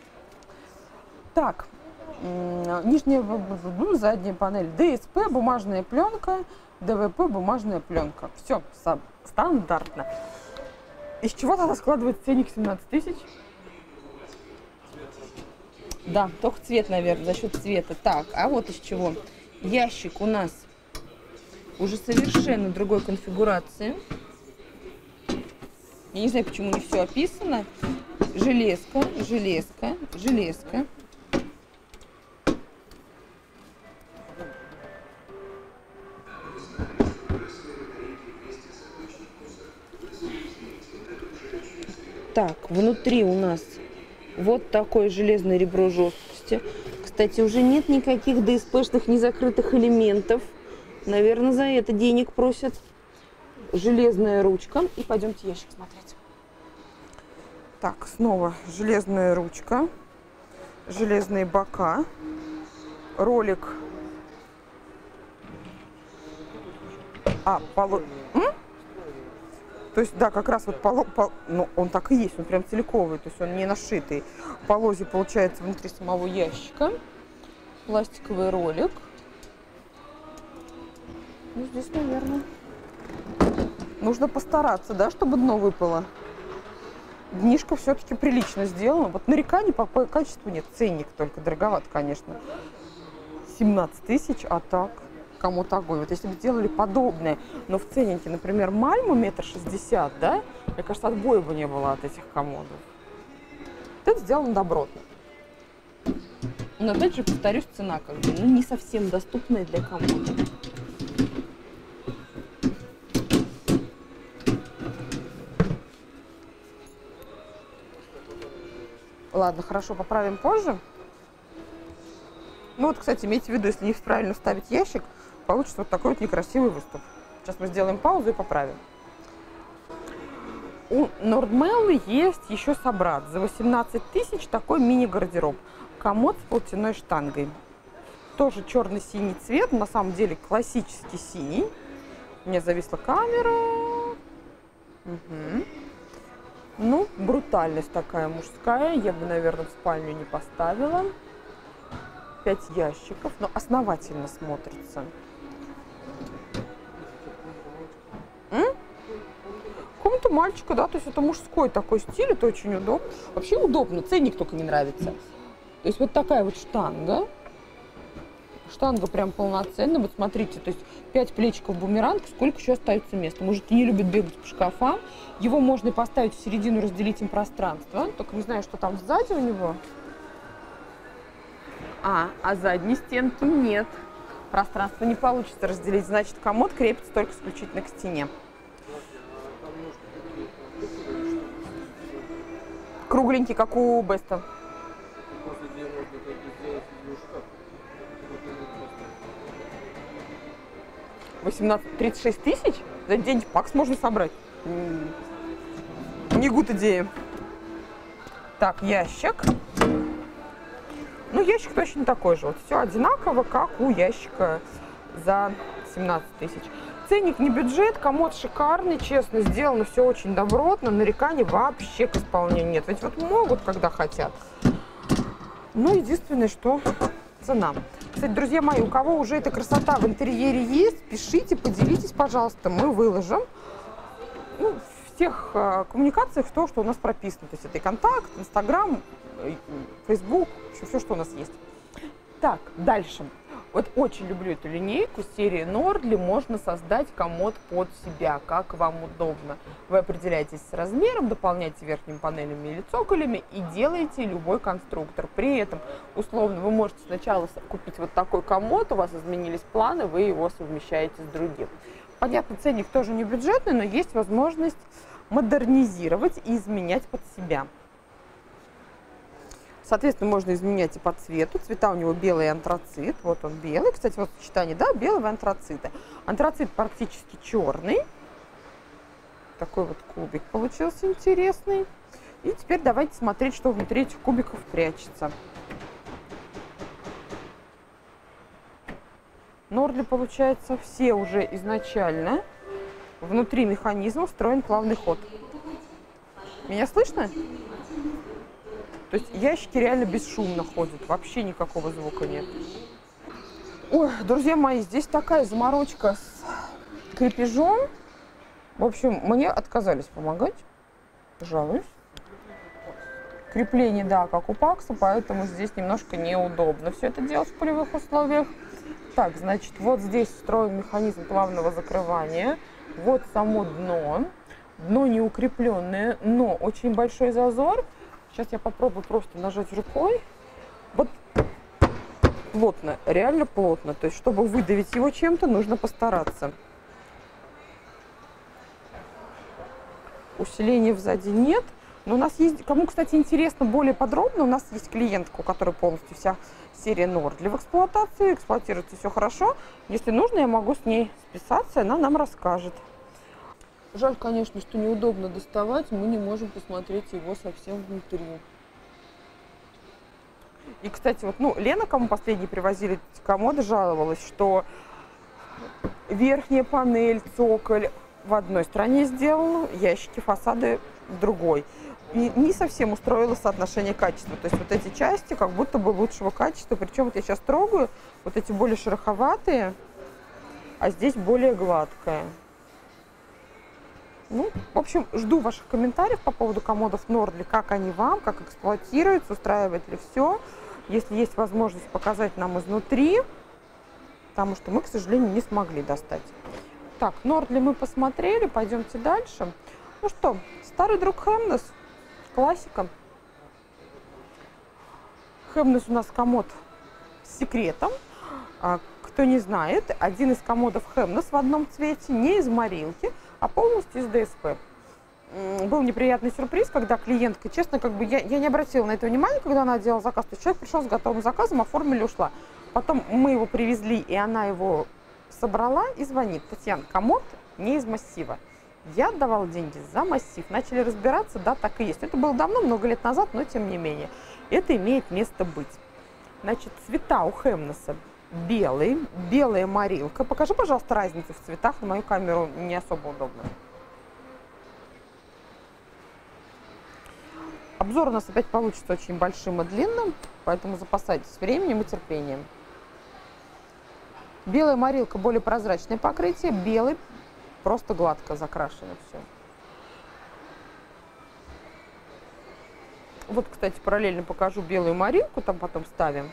Так. Нижняя, задняя панель ДСП, бумажная пленка, ДВП, бумажная пленка. Все стандартно. Из чего тогда складывается ценник семнадцать тысяч? Да, только цвет, наверное, за счет цвета. Так, а вот из чего. Ящик у нас уже совершенно другой конфигурации. Я не знаю, почему не все описано. Железка, железка, железка. Так, внутри у нас вот такое железное ребро жесткости. Кстати, уже нет никаких ДСПшных незакрытых элементов. Наверное, за это денег просят. Железная ручка. И пойдемте ящик смотреть. Так, снова железная ручка, железные бока, ролик. А, поло... М? То есть, да, как раз вот поло... Пол... Ну, он так и есть, он прям целиковый, то есть он не нашитый. Полозья получается внутри самого ящика. Пластиковый ролик. Ну, здесь, наверное, нужно постараться, да, чтобы дно выпало. Днишко все-таки прилично сделано. Вот нареканий по, по качеству нет. Ценник только дороговат, конечно. семнадцать тысяч, а так, кому-то огонь. Вот если бы сделали подобное, но в ценнике, например, Мальму метр шестьдесят, да, мне кажется, отбоя бы не было от этих комодов. Вот это сделано добротно. Но опять же, повторюсь, цена как бы, ну, не совсем доступная для комода. Ладно, хорошо, поправим позже. Ну вот, кстати, имейте в виду, если не правильно вставить ящик, получится вот такой вот некрасивый выступ. Сейчас мы сделаем паузу и поправим. У Нордмеллы есть еще собрат. За восемнадцать тысяч такой мини-гардероб. Комод с платяной штангой. Тоже черно-синий цвет, на самом деле классический синий. У меня зависла камера. Угу. Ну, брутальность такая мужская. Я бы, наверное, в спальню не поставила. Пять ящиков, но основательно смотрится. М? Комната мальчика, да, то есть это мужской такой стиль, это очень удобно. Вообще удобно, ценник только не нравится. То есть вот такая вот штанга. Штанга прям полноценная. Вот смотрите, то есть пять плечиков бумеранг, сколько еще остается места. Мужики не любят бегать по шкафам. Его можно и поставить в середину, разделить им пространство. Только не знаю, что там сзади у него. А, а задней стенки нет. Пространство не получится разделить. Значит, комод крепится только исключительно к стене. Кругленький, как у Беста. восемнадцать, тридцать шесть тысяч? За день пакс можно собрать. Не гуд идея. Так, ящик. Ну, ящик точно такой же. Вот все одинаково, как у ящика за семнадцать тысяч. Ценник не бюджет, комод шикарный, честно, сделано все очень добротно, нареканий вообще к исполнению нет. Ведь вот могут, когда хотят. Ну, единственное, что цена. Кстати, друзья мои, у кого уже эта красота в интерьере есть, пишите, поделитесь, пожалуйста, мы выложим. Ну, в тех э, коммуникациях то, что у нас прописано. То есть это и контакт, Инстаграм, Фейсбук, все, что у нас есть. Так, дальше. Вот очень люблю эту линейку серии Нордли. Можно создать комод под себя, как вам удобно. Вы определяетесь с размером, дополняете верхними панелями или цоколями и делаете любой конструктор. При этом, условно, вы можете сначала купить вот такой комод, у вас изменились планы, вы его совмещаете с другим. Понятно, ценник тоже не бюджетный, но есть возможность модернизировать и изменять под себя. Соответственно, можно изменять и по цвету. Цвета у него белый и антрацит. Вот он белый. Кстати, вот сочетание, да, белого и антрацита. Антрацит практически черный. Такой вот кубик получился интересный. И теперь давайте смотреть, что внутри этих кубиков прячется. Нордли, получается, все уже изначально. Внутри механизма встроен плавный ход. Меня слышно? То есть ящики реально бесшумно ходят, вообще никакого звука нет. Ой, друзья мои, здесь такая заморочка с крепежом. В общем, мне отказались помогать, жалуюсь. Крепление, да, как у пакса, поэтому здесь немножко неудобно все это делать в полевых условиях. Так, значит, вот здесь встроен механизм плавного закрывания. Вот само дно. Дно не укрепленное, но очень большой зазор. Сейчас я попробую просто нажать рукой. Вот плотно, реально плотно. То есть, чтобы выдавить его чем-то, нужно постараться. Усиления сзади нет. Но у нас есть, кому, кстати, интересно более подробно, у нас есть клиентка, у которой полностью вся серия Нордли в эксплуатации. Эксплуатируется все хорошо. Если нужно, я могу с ней списаться, и она нам расскажет. Жаль, конечно, что неудобно доставать, мы не можем посмотреть его совсем внутри. И, кстати, вот, ну, Лена, кому последние привозили эти комоды, жаловалась, что верхняя панель, цоколь в одной стороне сделана, ящики, фасады в другой. И не совсем устроило соотношение качества. То есть вот эти части как будто бы лучшего качества. Причем вот я сейчас трогаю, вот эти более шероховатые, а здесь более гладкая. Ну, в общем, жду ваших комментариев по поводу комодов Нордли, как они вам, как эксплуатируются, устраивает ли все. Если есть возможность показать нам изнутри, потому что мы, к сожалению, не смогли достать. Так, Нордли мы посмотрели, пойдемте дальше. Ну что, старый друг Хемнес, классика. Хемнес у нас комод с секретом. Кто не знает, один из комодов Хемнес в одном цвете, не из морилки, а полностью из ДСП. Был неприятный сюрприз, когда клиентка, честно, как бы я, я не обратила на это внимания, когда она делала заказ, то человек пришел с готовым заказом, оформили, ушла. Потом мы его привезли, и она его собрала и звонит: Татьяна, комод не из массива. Я отдавала деньги за массив. Начали разбираться, да, так и есть. Это было давно, много лет назад, но тем не менее. Это имеет место быть. Значит, цвета у Хемнеса белый, белая морилка. Покажи, пожалуйста, разницу в цветах, на мою камеру не особо удобно. Обзор у нас опять получится очень большим и длинным, поэтому запасайтесь временем и терпением. Белая морилка, более прозрачное покрытие, белый просто гладко закрашено все. Вот, кстати, параллельно покажу белую морилку, там потом ставим.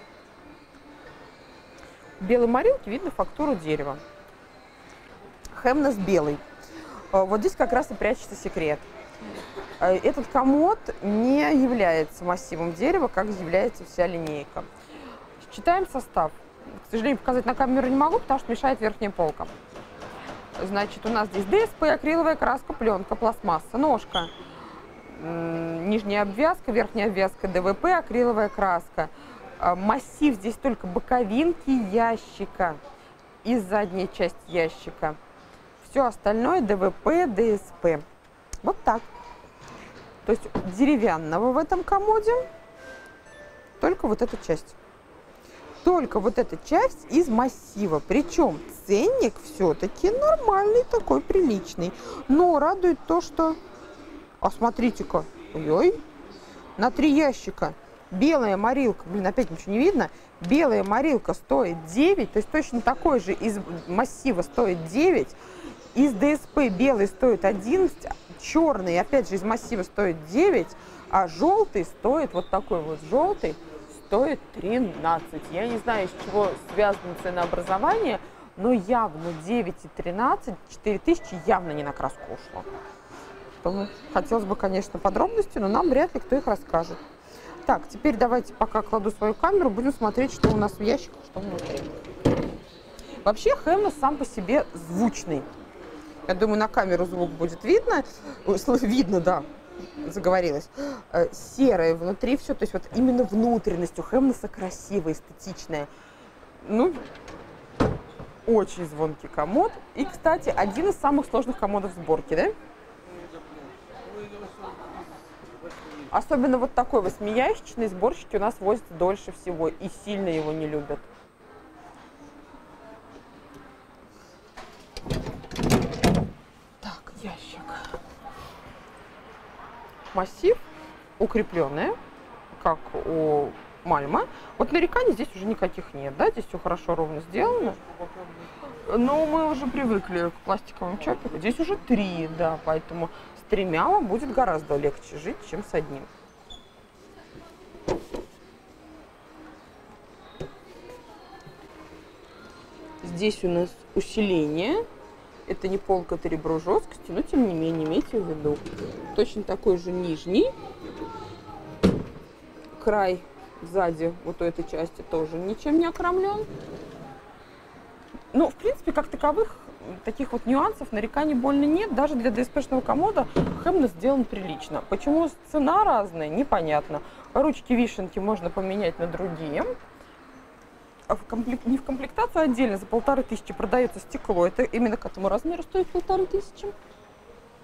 В белой морилке видно фактуру дерева. Хемнес белый. Вот здесь как раз и прячется секрет. Этот комод не является массивом дерева, как является вся линейка. Читаем состав. К сожалению, показать на камеру не могу, потому что мешает верхняя полка. Значит, у нас здесь ДСП, акриловая краска, пленка, пластмасса, ножка, нижняя обвязка, верхняя обвязка, ДВП, акриловая краска. Массив здесь только боковинки ящика и задняя часть ящика. Все остальное ДВП, ДСП. Вот так. То есть деревянного в этом комоде только вот эта часть. Только вот эта часть из массива. Причем ценник все-таки нормальный, такой приличный. Но радует то, что... А смотрите-ка. Ой-ой. На три ящика. Белая морилка. Блин, опять ничего не видно. Белая морилка стоит девять. То есть точно такой же из массива стоит девять. Из ДСП белый стоит одиннадцать. Черный, опять же, из массива стоит девять. А желтый стоит, вот такой вот желтый, стоит тринадцать. Я не знаю, из чего связано ценообразование, но явно девять и тринадцать, четыре тысячи явно не на краску ушло. Поэтому хотелось бы, конечно, подробности, но нам вряд ли кто их расскажет. Так, теперь давайте, пока кладу свою камеру, будем смотреть, что у нас в ящиках, что внутри. Вообще, Хемнес сам по себе звучный. Я думаю, на камеру звук будет видно. Видно, да. Заговорилась. Серое внутри все, то есть вот именно внутренность у Хемнеса красивая, эстетичная. Ну, очень звонкий комод. И, кстати, один из самых сложных комодов сборки, да? Особенно вот такой восьмиящичный сборщики у нас возят дольше всего и сильно его не любят. Так, ящик. Массив укрепленный, как у Мальма. Вот нареканий здесь уже никаких нет, да? Здесь все хорошо, ровно сделано. Но мы уже привыкли к пластиковым чопикам. Здесь уже три, да, поэтому с тремя вам будет гораздо легче жить, чем с одним. Здесь у нас усиление. Это не полка, это ребро жесткости, но тем не менее, имейте в виду. Точно такой же нижний. Край сзади вот у этой части тоже ничем не окромлен. Ну, в принципе, как таковых, таких вот нюансов, нареканий больно нет. Даже для ДСПшного комода Хемнес сделан прилично. Почему цена разная, непонятно. Ручки вишенки можно поменять на другие. А в комплект... не в комплектацию, а отдельно за полторы тысячи продается стекло. Это именно к этому размеру стоит полторы тысячи.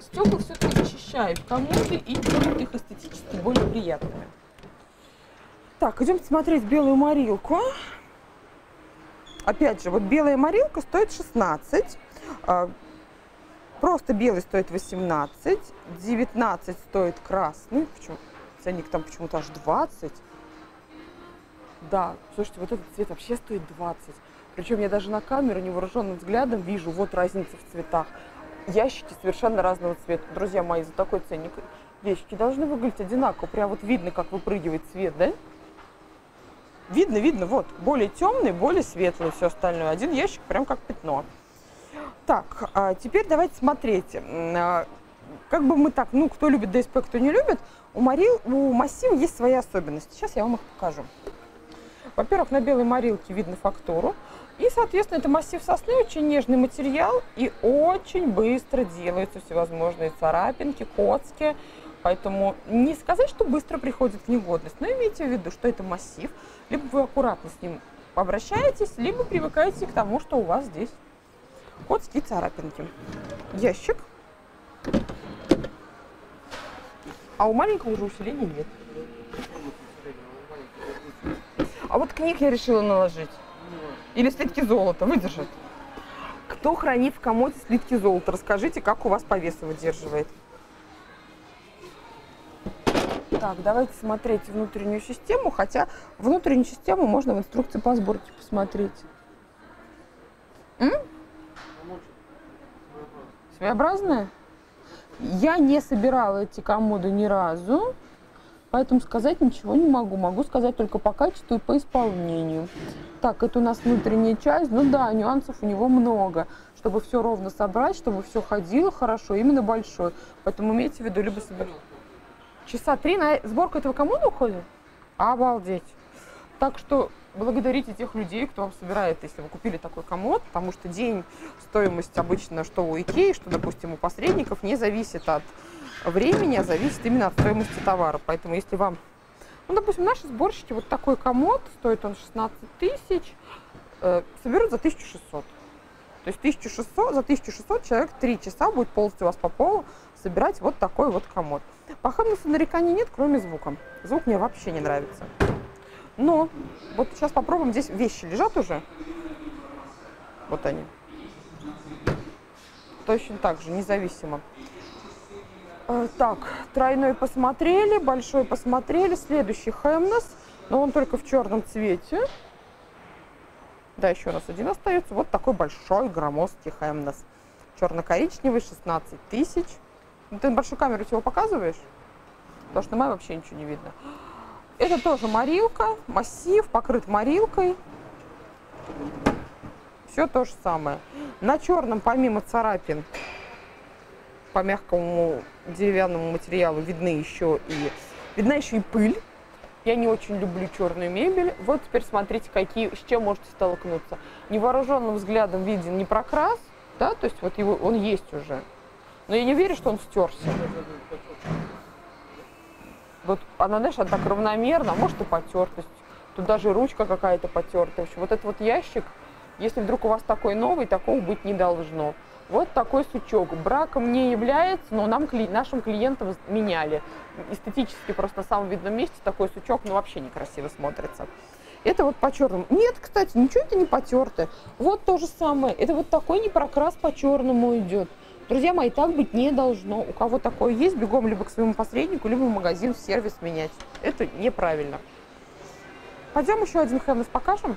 стекла все-таки защищают комоды и делают их эстетически более приятными. Так, идем смотреть белую морилку. Опять же, вот белая морилка стоит шестнадцать. Просто белый стоит восемнадцать. девятнадцать стоит красный. Почему? Ценник там почему-то аж двадцать. Да, слушайте, вот этот цвет вообще стоит двадцать. Причем я даже на камеру невооруженным взглядом вижу, вот разница в цветах. Ящики совершенно разного цвета. Друзья мои, за такой ценник ящики должны выглядеть одинаково. Прям вот видно, как выпрыгивает цвет, да? Видно, видно, вот. Более темный, более светлый, все остальное. Один ящик прям как пятно. Так, а теперь давайте смотреть. Как бы мы так, ну, кто любит ДСП, кто не любит, у, Морил, у массива есть свои особенности. Сейчас я вам их покажу. Во-первых, на белой морилке видно фактуру. И, соответственно, это массив сосны, очень нежный материал. И очень быстро делаются всевозможные царапинки, коцки. Поэтому не сказать, что быстро приходит в негодность. Но имейте в виду, что это массив. Либо вы аккуратно с ним обращаетесь, либо привыкаете к тому, что у вас здесь коцки и царапинки. Ящик. А у маленького уже усиления нет. А вот книг я решила наложить. Или слитки золота выдержат. Кто хранит в комоде слитки золота? Расскажите, как у вас по весу выдерживает. Так, давайте смотреть внутреннюю систему. Хотя внутреннюю систему можно в инструкции по сборке посмотреть. М? Своеобразная? Я не собирала эти комоды ни разу. Поэтому сказать ничего не могу. Могу сказать только по качеству и по исполнению. Так, это у нас внутренняя часть. Ну да, нюансов у него много. Чтобы все ровно собрать, чтобы все ходило хорошо, именно большой. Поэтому имейте в виду, либо собирать. Часа три на сборку этого комода уходит? Обалдеть. Так что благодарите тех людей, кто вам собирает, если вы купили такой комод, потому что день стоимость обычно, что у Икеи, что, допустим, у посредников, не зависит от времени, а зависит именно от стоимости товара. Поэтому если вам, ну, допустим, наши сборщики, вот такой комод, стоит он шестнадцать тысяч, э, соберут за тысячу шестьсот. То есть тысяча шестьсот, за тысячу шестьсот человек три часа будет полностью у вас по полу собирать вот такой вот комод. По Хемнесу нареканий нет, кроме звука. Звук мне вообще не нравится. Но вот сейчас попробуем. Здесь вещи лежат уже. Вот они. Точно так же, независимо. Э, так, тройной посмотрели, большой посмотрели. Следующий Хемнес, но он только в черном цвете. Да, еще у нас один остается. Вот такой большой громоздкий Хемнес. Черно-коричневый, шестнадцать тысяч. Ну, ты на большую камеру его показываешь? Потому что на моей вообще ничего не видно. Это тоже морилка, массив, покрыт морилкой. Все то же самое. На черном, помимо царапин, по мягкому деревянному материалу видны еще и, видна еще и пыль. Я не очень люблю черную мебель. Вот теперь смотрите, какие, с чем можете столкнуться. Невооруженным взглядом виден не прокрас, да, то есть вот его, он есть уже. Но я не верю, что он стерся. Вот она, знаешь, она так равномерно, а может и потертость. Тут даже ручка какая-то потертая. В общем, вот этот вот ящик, если вдруг у вас такой новый, такого быть не должно. Вот такой сучок. Браком не является, но нам, нашим клиентам меняли. Эстетически просто на самом видном месте такой сучок, ну, вообще некрасиво смотрится. Это вот по черному. Нет, кстати, ничего это не потертое. Вот то же самое. Это вот такой непрокрас по черному идет. Друзья мои, так быть не должно. У кого такое есть, бегом либо к своему посреднику, либо в магазин, в сервис менять. Это неправильно. Пойдем еще один Хемнес покажем.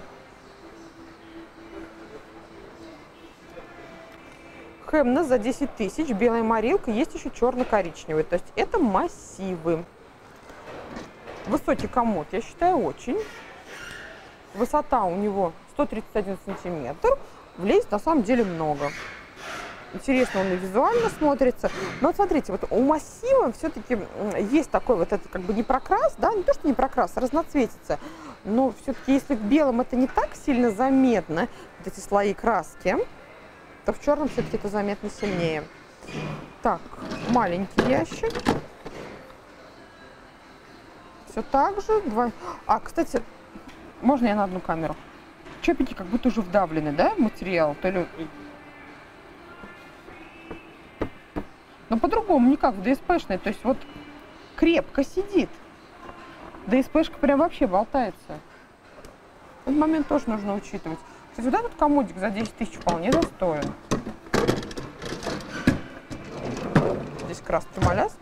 Хемнес за десять тысяч, белая морилка, есть еще черно-коричневый. То есть это массивы. Высокий комод, я считаю, очень. Высота у него сто тридцать один сантиметр. Влезет на самом деле много. Интересно он и визуально смотрится. Но вот смотрите, вот у массива все-таки есть такой вот это как бы не прокрас, да, не то, что не прокрас, а разноцветица. Но все-таки если в белом это не так сильно заметно, вот эти слои краски, то в черном все-таки это заметно сильнее. Так, маленький ящик. Все так же. Два... А, кстати, можно я на одну камеру? Чопики как будто уже вдавлены, да, в материал? То ли... Но по-другому никак, в ДСПшной. То есть вот крепко сидит. ДСПшка прям вообще болтается. Этот момент тоже нужно учитывать. Кстати, вот этот комодик за десять тысяч вполне достоин. Здесь как раз термоляст.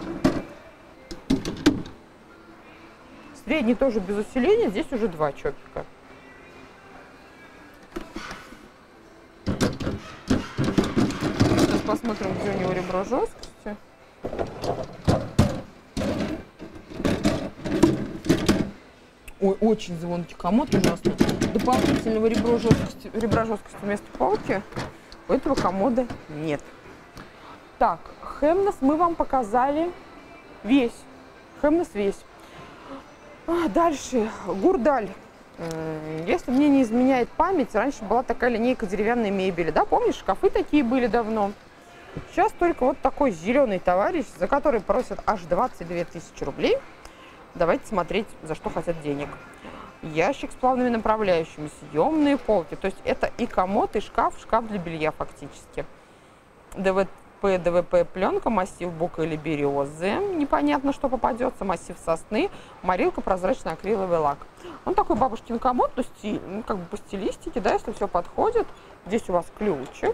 Средний тоже без усиления, здесь уже два чопика. Сейчас посмотрим, где у него ребро жесткости. Ой, очень звонкий комод ужасный. Дополнительного ребра жесткости, ребра жесткости вместо палки у этого комода нет. Так, Хемнес мы вам показали весь. Хемнес весь. А, дальше, Гурдаль. Если мне не изменяет память, раньше была такая линейка деревянной мебели. Да, помнишь, шкафы такие были давно. Сейчас только вот такой зеленый товарищ, за который просят аж двадцать две тысячи рублей. Давайте смотреть, за что хотят денег. Ящик с плавными направляющими, съемные полки. То есть это и комод, и шкаф, шкаф для белья фактически. ДВП, ДВП пленка, массив бука или березы. Непонятно, что попадется. Массив сосны, морилка, прозрачный акриловый лак. Он такой бабушкин комод, то стиль, ну, как бы по стилистике, да, если все подходит. Здесь у вас ключик.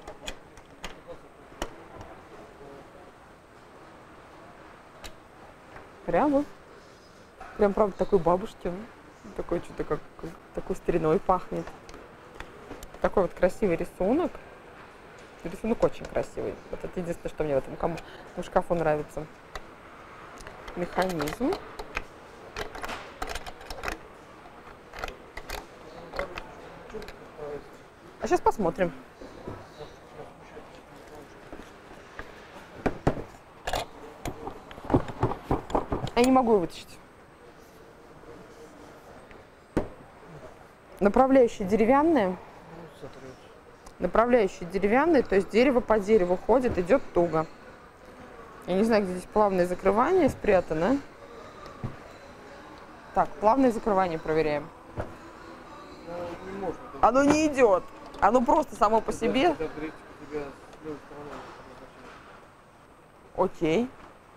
Прям вот. Прям, правда, такой бабушкин. Такой что-то как, как такой стариной пахнет. Такой вот красивый рисунок. Рисунок очень красивый. Вот это единственное, что мне в этом кому в шкафу нравится. Механизм. А сейчас посмотрим. Я не могу его вытащить. Направляющие деревянные. Направляющие деревянные, то есть дерево по дереву ходит, идет туго. Я не знаю, где здесь плавное закрывание спрятано. Так, плавное закрывание проверяем. Оно не идет. Оно просто само по себе. Окей.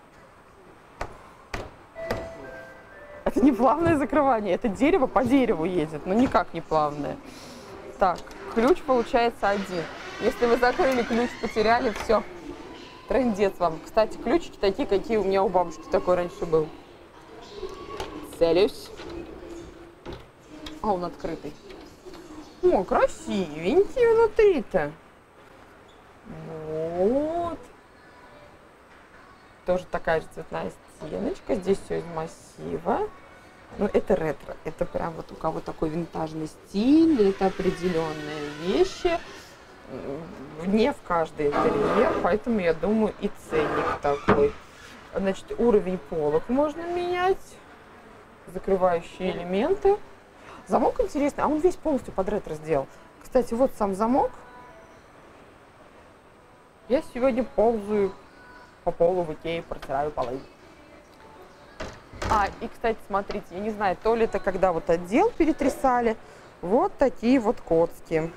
Это не плавное закрывание, это дерево по дереву едет, но никак не плавное. Так, ключ получается один. Если вы закрыли, ключ потеряли, все, трындец вам. Кстати, ключики такие, какие у меня у бабушки такой раньше был. Целюсь. А он открытый. О, красивенький внутри-то. Вот. Тоже такая же цветная стеночка. Здесь все из массива. Ну, это ретро. Это прям вот у кого такой винтажный стиль. Это определенные вещи. Не в каждый интерьер. Поэтому, я думаю, и ценник такой. Значит, уровень полок можно менять. Закрывающие элементы. Замок интересный. А он весь полностью под ретро сделал. Кстати, вот сам замок. Я сегодня ползаю по полу в Икее, протираю полы. А, и, кстати, смотрите, я не знаю, то ли это когда вот отдел перетрясали, вот такие вот коцки.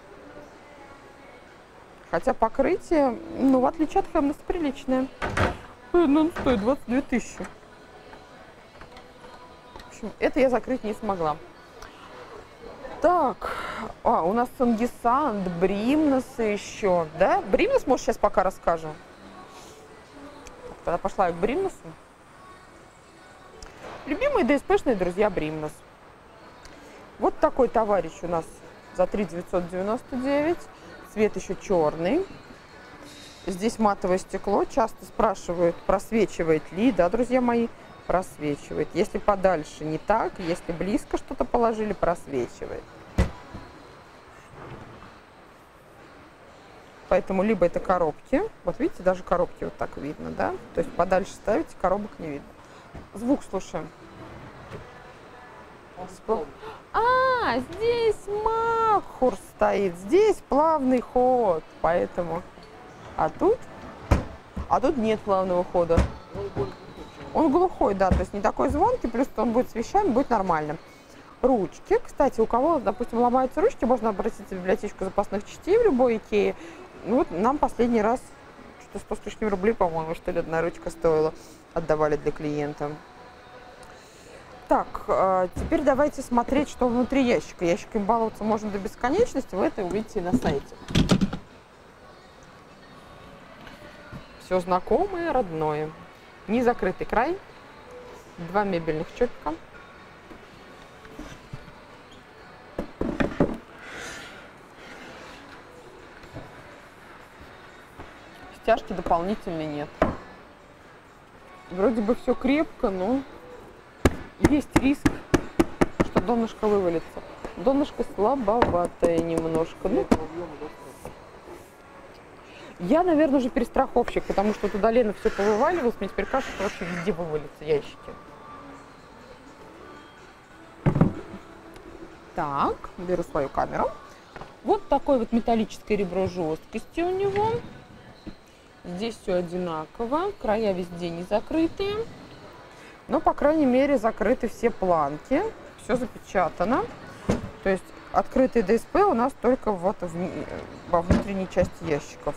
Хотя покрытие, ну, в отличие от Хемнес, приличное. Ну, он стоит двадцать две тысячи. В общем, это я закрыть не смогла. Так, а, у нас Сангисанд, Бримнесы еще, да? Бримнес, может, сейчас пока расскажу. Тогда пошла я к Бримнесу. Любимые ДСПшные друзья Бримнес. Вот такой товарищ у нас за три тысячи девятьсот девяносто девять. Цвет еще черный. Здесь матовое стекло. Часто спрашивают, просвечивает ли. Да, друзья мои, просвечивает. Если подальше, не так. Если близко что-то положили, просвечивает. Поэтому либо это коробки. Вот видите, даже коробки вот так видно, да? То есть подальше ставите, коробок не видно. Звук слушаем. А, здесь махур стоит. Здесь плавный ход. Поэтому. А тут? А тут нет плавного хода. Он глухой, да. То есть не такой звонкий. Плюс он будет с вещами, будет нормально. Ручки. Кстати, у кого, допустим, ломаются ручки, можно обратиться в библиотечку запасных частей в любой Икее. Вот нам последний раз что сто с лишним рублей, по-моему, что ли, одна ручка стоила. Отдавали для клиента. Так, э, теперь давайте смотреть, что внутри ящика. Ящиками баловаться можно до бесконечности, вы это увидите на сайте. Все знакомое, родное. Незакрытый край, два мебельных чопика. Стяжки дополнительной нет. Вроде бы все крепко, но есть риск, что донышко вывалится. Донышко слабоватое немножко. Ну, я, наверное, уже перестраховщик, потому что туда Лена все повываливалось. Мне теперь кажется, что вообще везде вывалится ящики. Так, беру свою камеру. Вот такое вот металлическое ребро жесткости у него. Здесь все одинаково, края везде не закрытые, но, по крайней мере, закрыты все планки, все запечатано. То есть открытый ДСП у нас только вот в, во внутренней части ящиков.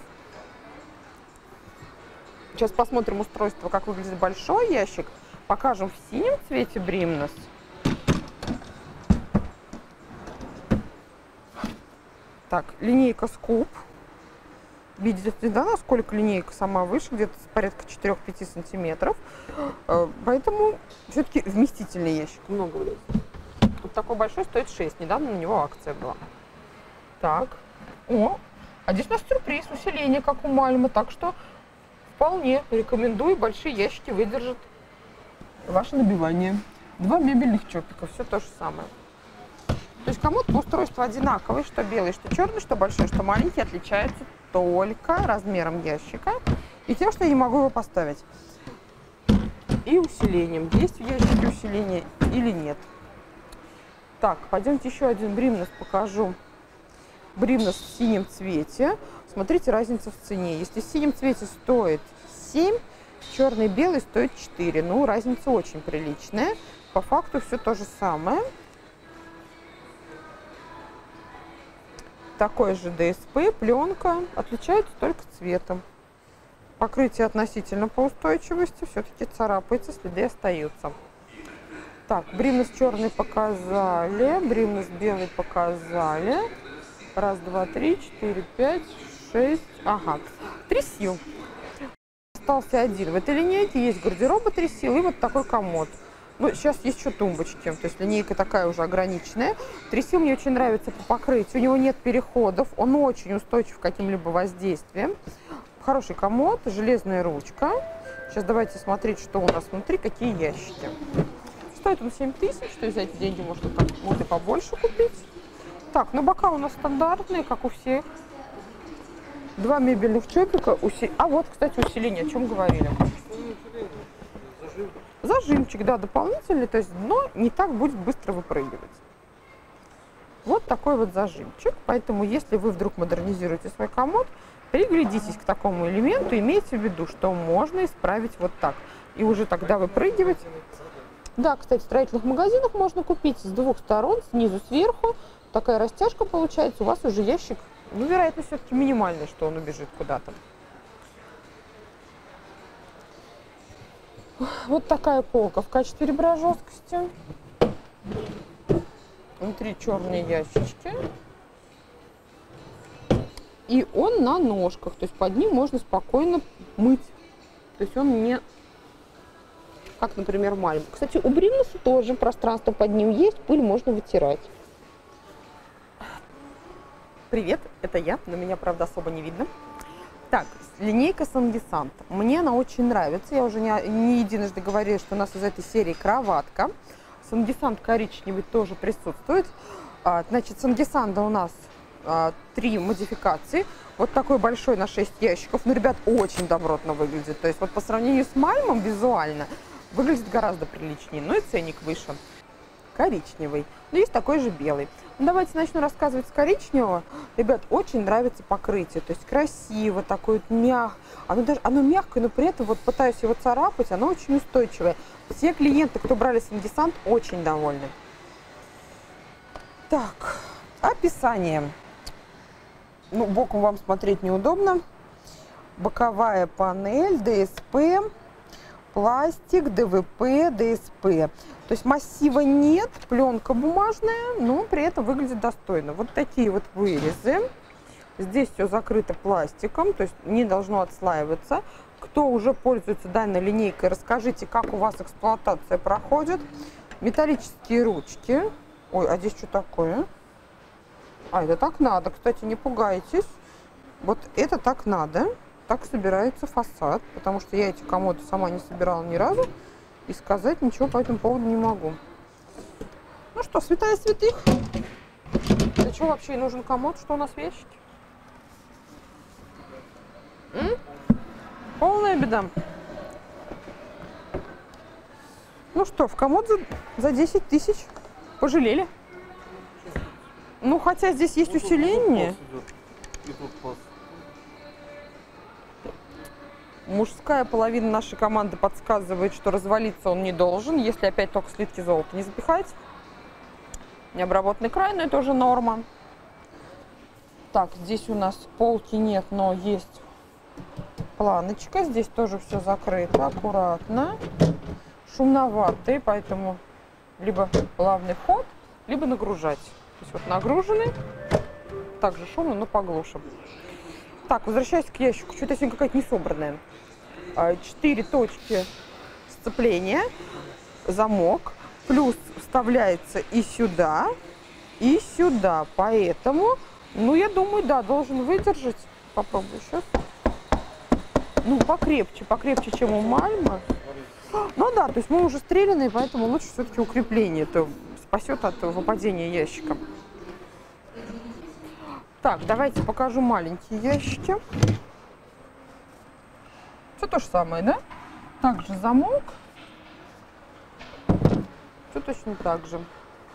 Сейчас посмотрим устройство, как выглядит большой ящик. Покажем в синем цвете Бримнес. Так, линейка Скуп. Видите, да, насколько линейка сама выше, где-то порядка четырёх-пяти сантиметров. Поэтому все-таки вместительный ящик, много влезет. Вот такой большой стоит шесть, недавно на него акция была. Так, о, а здесь у нас сюрприз, усиление, как у Мальмы, так что вполне рекомендую, большие ящики выдержат ваше набивание. Два мебельных чопика, все то же самое. То есть комод по устройству одинаковый, что белый, что черный, что большой, что маленький, отличаются только размером ящика и тем, что я не могу его поставить. И усилением. Есть в ящике усиление или нет. Так, пойдемте еще один Бримнес покажу. Бримнес в синем цвете. Смотрите, разница в цене. Если в синем цвете стоит семь, черный и белый стоит четыре. Ну, разница очень приличная. По факту все то же самое. Такой же ДСП, пленка, отличается только цветом. Покрытие относительно по устойчивости, все-таки царапается, следы остаются. Так, Бримнес черный показали, Бримнес белый показали. Раз, два, три, четыре, пять, шесть, ага, три сил. Остался один. В этой линейке есть гардероба три сил и вот такой комод. Ну, сейчас есть еще тумбочки, то есть линейка такая уже ограниченная. три сил мне очень нравится по покрытию, у него нет переходов, он очень устойчив к каким-либо воздействиям. Хороший комод, железная ручка. Сейчас давайте смотреть, что у нас внутри, какие ящики. Стоит он семь тысяч, то есть за эти деньги можно там вот и побольше купить. Так, ну бока у нас стандартные, как у всех. Два мебельных чопика. Уси... А вот, кстати, усиление, о чем говорили. Зажимчик, да, дополнительный, то есть дно не так будет быстро выпрыгивать. Вот такой вот зажимчик. Поэтому, если вы вдруг модернизируете свой комод, приглядитесь к такому элементу, имейте в виду, что можно исправить вот так. И уже тогда выпрыгивать. Да, кстати, в строительных магазинах можно купить с двух сторон, снизу, сверху. Такая растяжка получается, у вас уже ящик, ну, вероятно, все-таки минимальный, что он убежит куда-то. Вот такая полка в качестве ребра жесткости. Внутри черные ящички. И он на ножках, то есть под ним можно спокойно мыть. То есть он не, как, например, Мальма. Кстати, у Бримнеса тоже пространство под ним есть, пыль можно вытирать. Привет, это я, но меня, правда, особо не видно. Так, линейка Сангисант. Мне она очень нравится. Я уже не, не единожды говорила, что у нас из этой серии кроватка. Сангисант коричневый тоже присутствует. А, значит, Сангисанда у нас а, три модификации. Вот такой большой на шесть ящиков. Ну, ребят, очень добротно выглядит. То есть вот по сравнению с Мальмом визуально выглядит гораздо приличнее. Ну и ценник выше. Коричневый. Но есть такой же белый. Ну, давайте начну рассказывать с коричневого. Ребят, очень нравится покрытие. То есть красиво, такое вот мягкое. Оно, даже, оно мягкое, но при этом вот пытаюсь его царапать, оно очень устойчивое. Все клиенты, кто брали Сангисант, очень довольны. Так, описание. Ну, боком вам смотреть неудобно. боковая панель, ДСП, пластик, ДВП, ДСП. То есть массива нет, пленка бумажная, но при этом выглядит достойно. Вот такие вот вырезы. Здесь все закрыто пластиком, то есть не должно отслаиваться. Кто уже пользуется данной линейкой, расскажите, как у вас эксплуатация проходит. Металлические ручки. Ой, а здесь что такое? А, это так надо, кстати, не пугайтесь. Вот это так надо. Так собирается фасад, потому что я эти комоды сама не собирала ни разу. И сказать ничего по этому поводу не могу. Ну что, святая святых. Для чего вообще и нужен комод? Что у нас в ящике? М? Полная беда. Ну что, в комод за, за десять тысяч пожалели. Ну, хотя здесь есть усиление. Мужская половина нашей команды подсказывает, что развалиться он не должен, если опять только слитки золота не запихать. Необработанный край, но это уже норма. Так, здесь у нас полки нет, но есть планочка. Здесь тоже все закрыто, аккуратно. Шумноватый, поэтому либо плавный ход, либо нагружать. То есть вот нагружены, также шумно, но поглушим. Так, возвращаясь к ящику, что-то сегодня какая-то не собранная. Четыре точки сцепления, замок, плюс вставляется и сюда, и сюда. Поэтому, ну, я думаю, да, должен выдержать. Попробую сейчас. Ну, покрепче, покрепче, чем у Мальма. Ну да, то есть мы уже стреляные, поэтому лучше все-таки укрепление. Это спасет от выпадения ящика. Так, давайте покажу маленькие ящики. Все то же самое, да? Также замок. Все точно так же.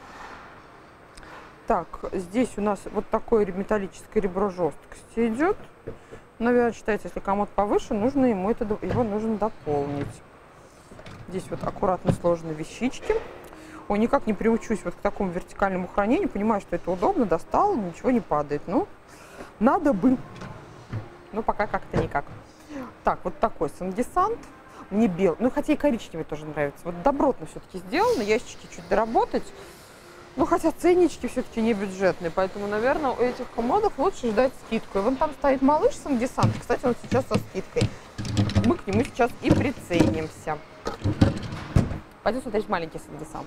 Так, здесь у нас вот такое металлическое ребро жесткости идет. Наверное, считается, если комод повыше, нужно ему это, его нужно дополнить. Здесь вот аккуратно сложены вещички. Ой, никак не приучусь вот к такому вертикальному хранению. Понимаю, что это удобно, достал, ничего не падает. Ну, надо бы. Но пока как-то никак. Так, вот такой сандесант. Мне белый. Ну, хотя и коричневый тоже нравится. Вот добротно все-таки сделано. Ящички чуть доработать. Ну, хотя ценнички все-таки не бюджетные. Поэтому, наверное, у этих комодов лучше ждать скидку. И вон там стоит малыш сандесант. Кстати, он сейчас со скидкой. Мы к нему сейчас и приценимся. Пойдем смотреть маленький сандесант.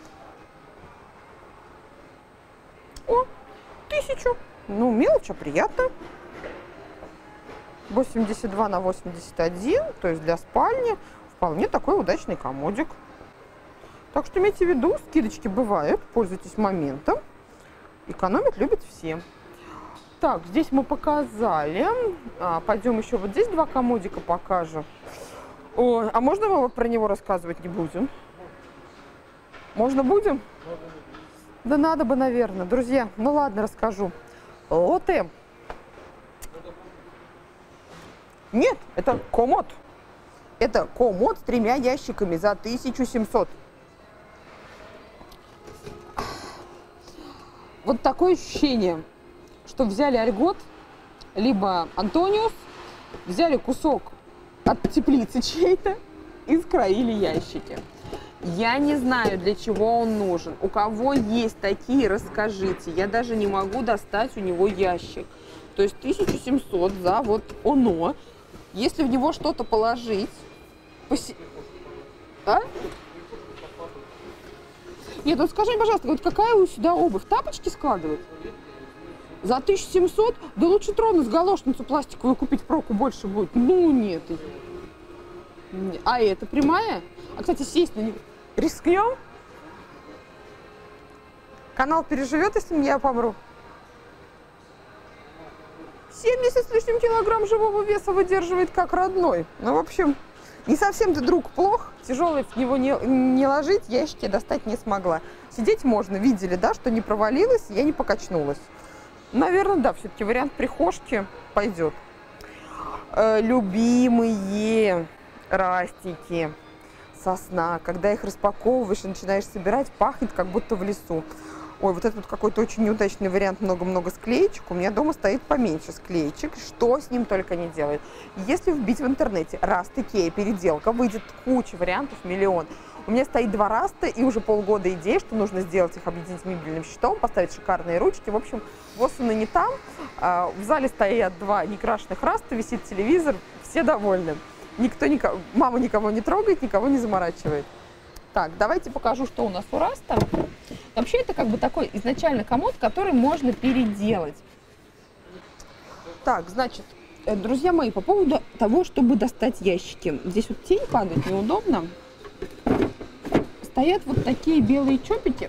О, тысячу. Ну, мелочь, а приятно. восемьдесят два на восемьдесят один, то есть для спальни вполне такой удачный комодик. Так что имейте в виду, скидочки бывают, пользуйтесь моментом. Экономить любят все. Так, здесь мы показали. А, пойдем еще вот здесь два комодика покажем. О, а можно мы про него рассказывать не будем? Можно будем? Да надо бы, наверное. Друзья, ну ладно, расскажу. Лотте. Нет, это комод. Это комод с тремя ящиками за тысячу семьсот. Вот такое ощущение, что взяли Альгот, либо Антониус, взяли кусок от теплицы чьей-то и скроили ящики. Я не знаю, для чего он нужен. У кого есть такие, расскажите. Я даже не могу достать у него ящик. То есть тысяча семьсот за вот оно. Если в него что-то положить... Поси... А? Нет, ну скажи мне, пожалуйста, вот какая у сюда обувь? Тапочки складывать? За тысячу семьсот? Да лучше трон из галошницу пластиковую купить, проку больше будет. Ну нет. А это прямая? А, кстати, сесть на нее. Рискнем? Канал переживет, если я помру? семьдесят с лишним килограмм живого веса выдерживает как родной. Ну, в общем, не совсем-то друг плох. Тяжелый в него не, не ложить, ящики достать не смогла. Сидеть можно. Видели, да, что не провалилась, я не покачнулась. Наверное, да, все-таки вариант прихожки пойдет. Э, любимые растики. Сосна. Когда их распаковываешь и начинаешь собирать, пахнет как будто в лесу. Ой, вот этот вот какой-то очень неудачный вариант, много-много склеечек. У меня дома стоит поменьше склеечек. Что с ним только не делают. Если вбить в интернете Rust Ikea переделка, выйдет куча вариантов, миллион. У меня стоит два раста и уже полгода идеи, что нужно сделать их, объединить мебельным щитом, поставить шикарные ручки. В общем, Воссоны не там. В зале стоят два некрашенных раста, висит телевизор, все довольны. Никто никого, мама никого не трогает, никого не заморачивает. Так, давайте покажу, что у нас у раста. Вообще это как бы такой изначально комод, который можно переделать. Так, значит, друзья мои, по поводу того, чтобы достать ящики. Здесь вот тень падает, неудобно. Стоят вот такие белые чопики.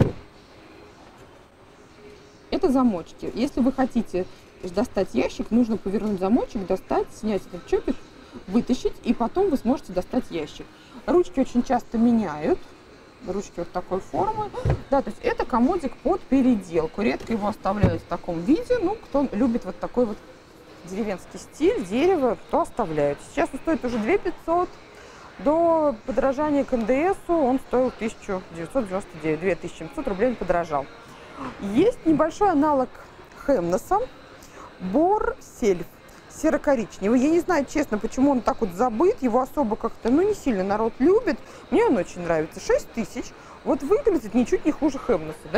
Это замочки. Если вы хотите достать ящик, нужно повернуть замочек, достать, снять этот чопик, вытащить, и потом вы сможете достать ящик. Ручки очень часто меняют. Ручки вот такой формы. Да, то есть это комодик под переделку. Редко его оставляют в таком виде. Ну, кто любит вот такой вот деревенский стиль, дерево, то оставляют. Сейчас он стоит уже две тысячи пятьсот. До подорожания к эн дэ эсу он стоил тысячу девятьсот девяносто девять. две тысячи семьсот рублей он подорожал. Есть небольшой аналог Хемнеса. Борсельф. Серо-коричневый. Я не знаю, честно, почему он так вот забыт. Его особо как-то, ну, не сильно народ любит. Мне он очень нравится. шесть тысяч. Вот выглядит ничуть не хуже Хемнеса, да?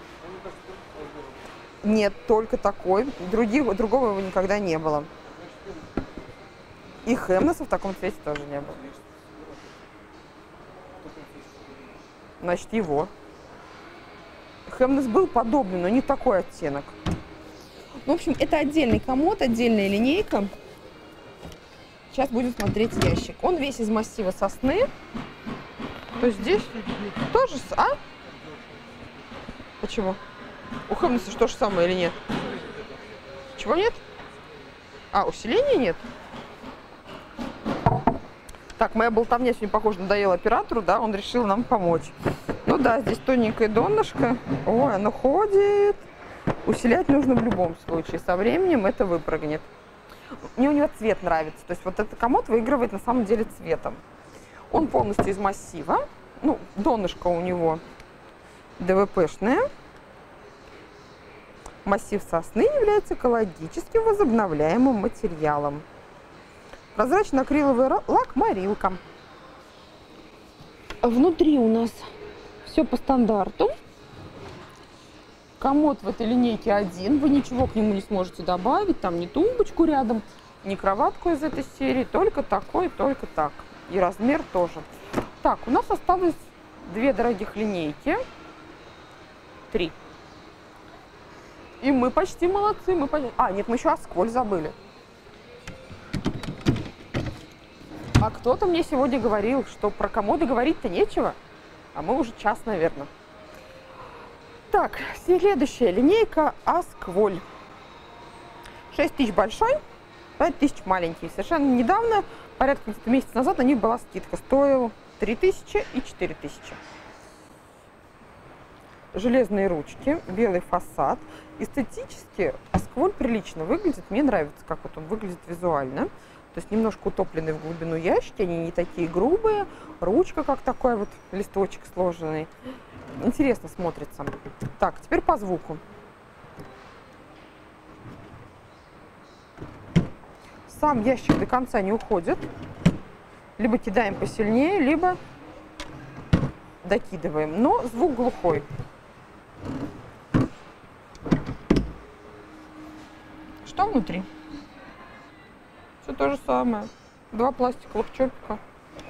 Нет, только такой. Других, другого его никогда не было. И Хемнеса в таком цвете тоже не было. Значит, его. Хемнес был подобный, но не такой оттенок. В общем, это отдельный комод, отдельная линейка. Сейчас будем смотреть ящик. Он весь из массива сосны. То есть здесь тоже... А? Почему? У Хемнеса что же самое или нет? Чего нет? А, усиления нет? Так, моя болтовня сегодня, похоже, надоела оператору, да, он решил нам помочь. Ну да, здесь тоненькое донышко. Ой, оно ходит. Усилять нужно в любом случае. Со временем это выпрыгнет. Мне у него цвет нравится. То есть вот этот комод выигрывает на самом деле цветом. Он полностью из массива. Ну, донышко у него дэ вэ пэ-шное. Массив сосны является экологически возобновляемым материалом. Прозрачно-акриловый лак морилка. Внутри у нас все по стандарту. Комод в этой линейке один, вы ничего к нему не сможете добавить, там ни тумбочку рядом, ни кроватку из этой серии, только такой, только так. И размер тоже. Так, у нас осталось две дорогих линейки. Три. И мы почти молодцы. Мы почти... А, нет, мы еще Аскволь забыли. А кто-то мне сегодня говорил, что про комоды говорить-то нечего. А мы уже час, наверное. Так, следующая линейка Аскволь. шесть тысяч большой, пять тысяч маленький. Совершенно недавно, порядка месяца назад, на них была скидка. Стоил три тысячи и четыре тысячи. Железные ручки, белый фасад. Эстетически Аскволь прилично выглядит. Мне нравится, как вот он выглядит визуально. То есть немножко утопленные в глубину ящики, они не такие грубые. Ручка как такой вот листочек сложенный. Интересно смотрится. Так, теперь по звуку. Сам ящик до конца не уходит. Либо кидаем посильнее, либо докидываем. Но звук глухой. Что внутри? Все то же самое. Два пластиковых чопика.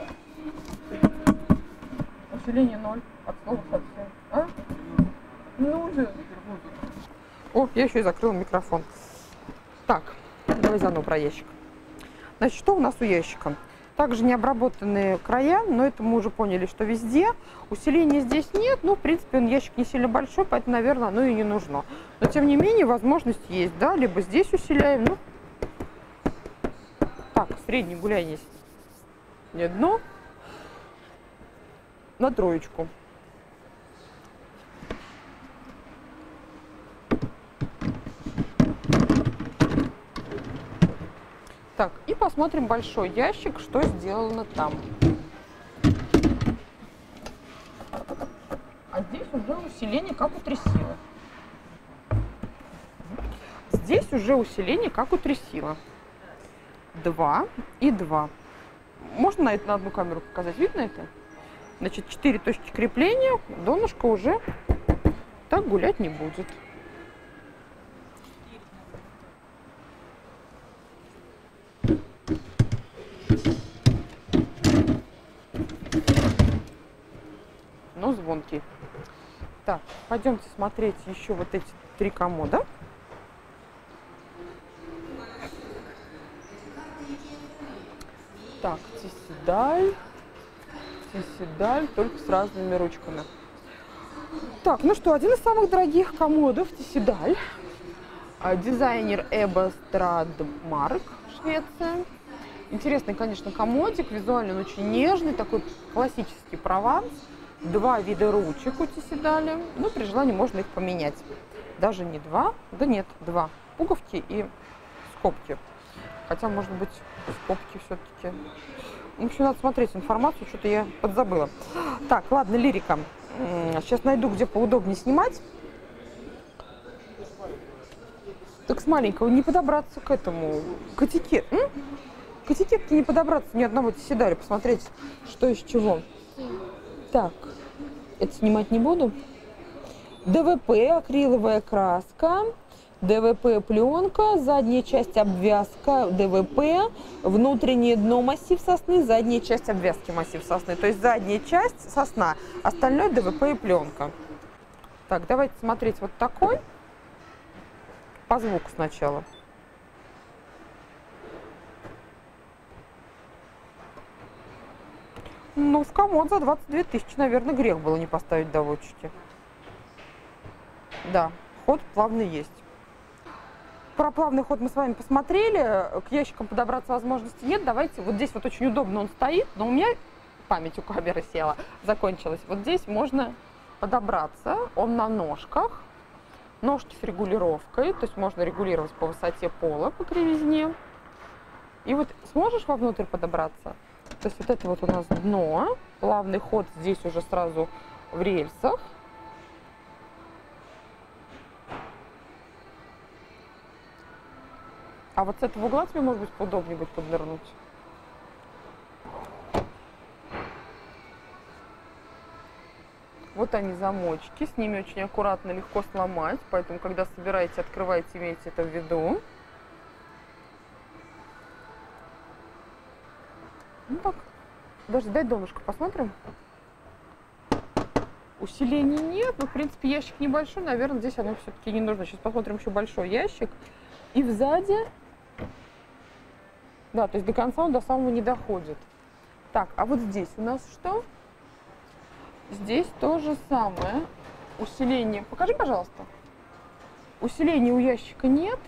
Усиление ноль. От слова совсем. А? Ну же. О, я еще и закрыла микрофон. Так, давай заново про ящик. Значит, что у нас у ящика? Также необработанные края, но это мы уже поняли, что везде. Усиления здесь нет. Ну, в принципе, он ящик не сильно большой, поэтому, наверное, оно и не нужно. Но, тем не менее, возможность есть, да? Либо здесь усиляем, ну. Так, средний гуляние. Не дно. На троечку. Так, и посмотрим большой ящик, что сделано там. А здесь уже усиление как у трясила. Здесь уже усиление как у трясила. два и два. Можно на, это, на одну камеру показать? Видно это? Значит, четыре точки крепления. Донышко уже так гулять не будет. Но звонкий. Так, пойдемте смотреть еще вот эти три комода. Так, Тиседаль, Тиседаль, только с разными ручками. Так, ну что, один из самых дорогих комодов Тиседаль. Дизайнер Эба Страдмарк, Швеция. Интересный, конечно, комодик, визуально он очень нежный, такой классический прованс. Два вида ручек у Тиседаля, ну, при желании можно их поменять. Даже не два, да нет, два. Пуговки и скобки. Хотя, может быть, скобки все-таки. В общем, надо смотреть информацию, что-то я подзабыла. Так, ладно, лирика. Сейчас найду, где поудобнее снимать. Так с маленького не подобраться к этому, к этикет. М? К этикетке не подобраться ни одного Тиседаля. Посмотреть, что из чего. Так, это снимать не буду. ДВП, акриловая краска. ДВП пленка, задняя часть обвязка ДВП, внутреннее дно массив сосны, задняя часть обвязки массив сосны. То есть задняя часть сосна, остальное ДВП и пленка. Так, давайте смотреть вот такой. По звуку сначала. Ну, в комод за двадцать две тысячи, наверное, грех было не поставить доводчики. Да, ход плавный есть. Про плавный ход мы с вами посмотрели, к ящикам подобраться возможности нет. Давайте, вот здесь вот очень удобно он стоит, но у меня память у камеры села, закончилась. Вот здесь можно подобраться, он на ножках, ножки с регулировкой, то есть можно регулировать по высоте пола, по кривизне. И вот сможешь вовнутрь подобраться? То есть вот это вот у нас дно, плавный ход здесь уже сразу в рельсах. А вот с этого угла тебе, может быть, поудобнее будет поднырнуть. Вот они, замочки. С ними очень аккуратно, легко сломать. Поэтому, когда собираете, открываете, имейте это в виду. Ну так. Даже дай донышко посмотрим. Усилений нет. Но, в принципе, ящик небольшой. Наверное, здесь оно все-таки не нужно. Сейчас посмотрим еще большой ящик. И сзади... Да, то есть до конца он до самого не доходит. Так, а вот здесь у нас что? Здесь то же самое. Усиление. Покажи, пожалуйста. Усиления у ящика нет.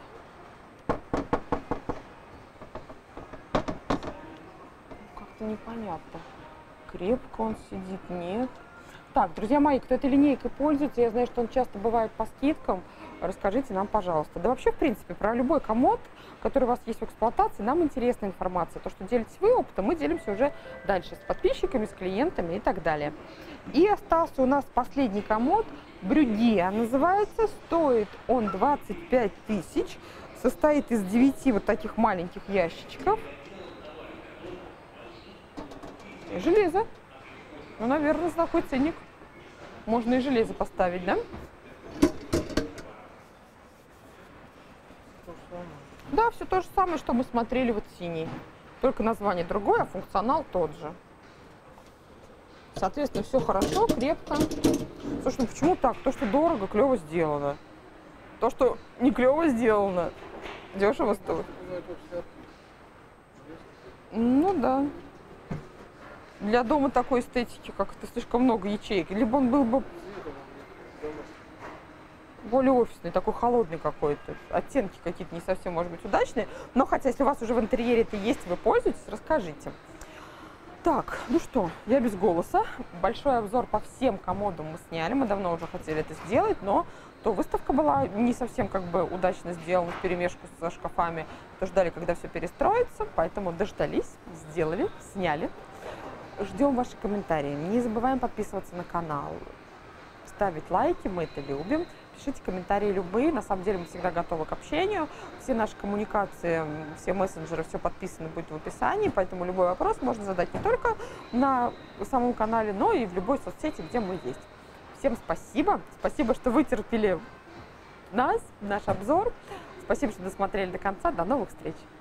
Как-то непонятно. Крепко он сидит, нет. Так, друзья мои, кто этой линейкой пользуется, я знаю, что он часто бывает по скидкам, расскажите нам, пожалуйста. Да вообще, в принципе, про любой комод, который у вас есть в эксплуатации, нам интересна информация. То, что делитесь вы опытом, мы делимся уже дальше с подписчиками, с клиентами и так далее. И остался у нас последний комод, Брюгге называется, стоит он двадцать пять тысяч, состоит из девяти вот таких маленьких ящичков. Железо. Ну, наверное, за такой ценник можно и железо поставить, да? Да, все то же самое, что мы смотрели вот синий. Только название другое, а функционал тот же. Соответственно, все хорошо, крепко. Слушай, ну почему так? То, что дорого, клево сделано. То, что не клево сделано, дешево стоит. Ну да. Для дома такой эстетики как-то слишком много ячеек. Либо он был бы более офисный, такой холодный какой-то. Оттенки какие-то не совсем, может быть, удачные. Но хотя, если у вас уже в интерьере это есть, вы пользуетесь, расскажите. Так, ну что, я без голоса. Большой обзор по всем комодам мы сняли. Мы давно уже хотели это сделать, но то выставка была не совсем как бы удачно сделана вперемешку со шкафами. То ждали, когда все перестроится, поэтому дождались, сделали, сняли. Ждем ваши комментарии. Не забываем подписываться на канал, ставить лайки, мы это любим. Пишите комментарии любые, на самом деле мы всегда готовы к общению. Все наши коммуникации, все мессенджеры, все подписано будет в описании, поэтому любой вопрос можно задать не только на самом канале, но и в любой соцсети, где мы есть. Всем спасибо, спасибо, что вытерпели нас, наш обзор. Спасибо, что досмотрели до конца. До новых встреч!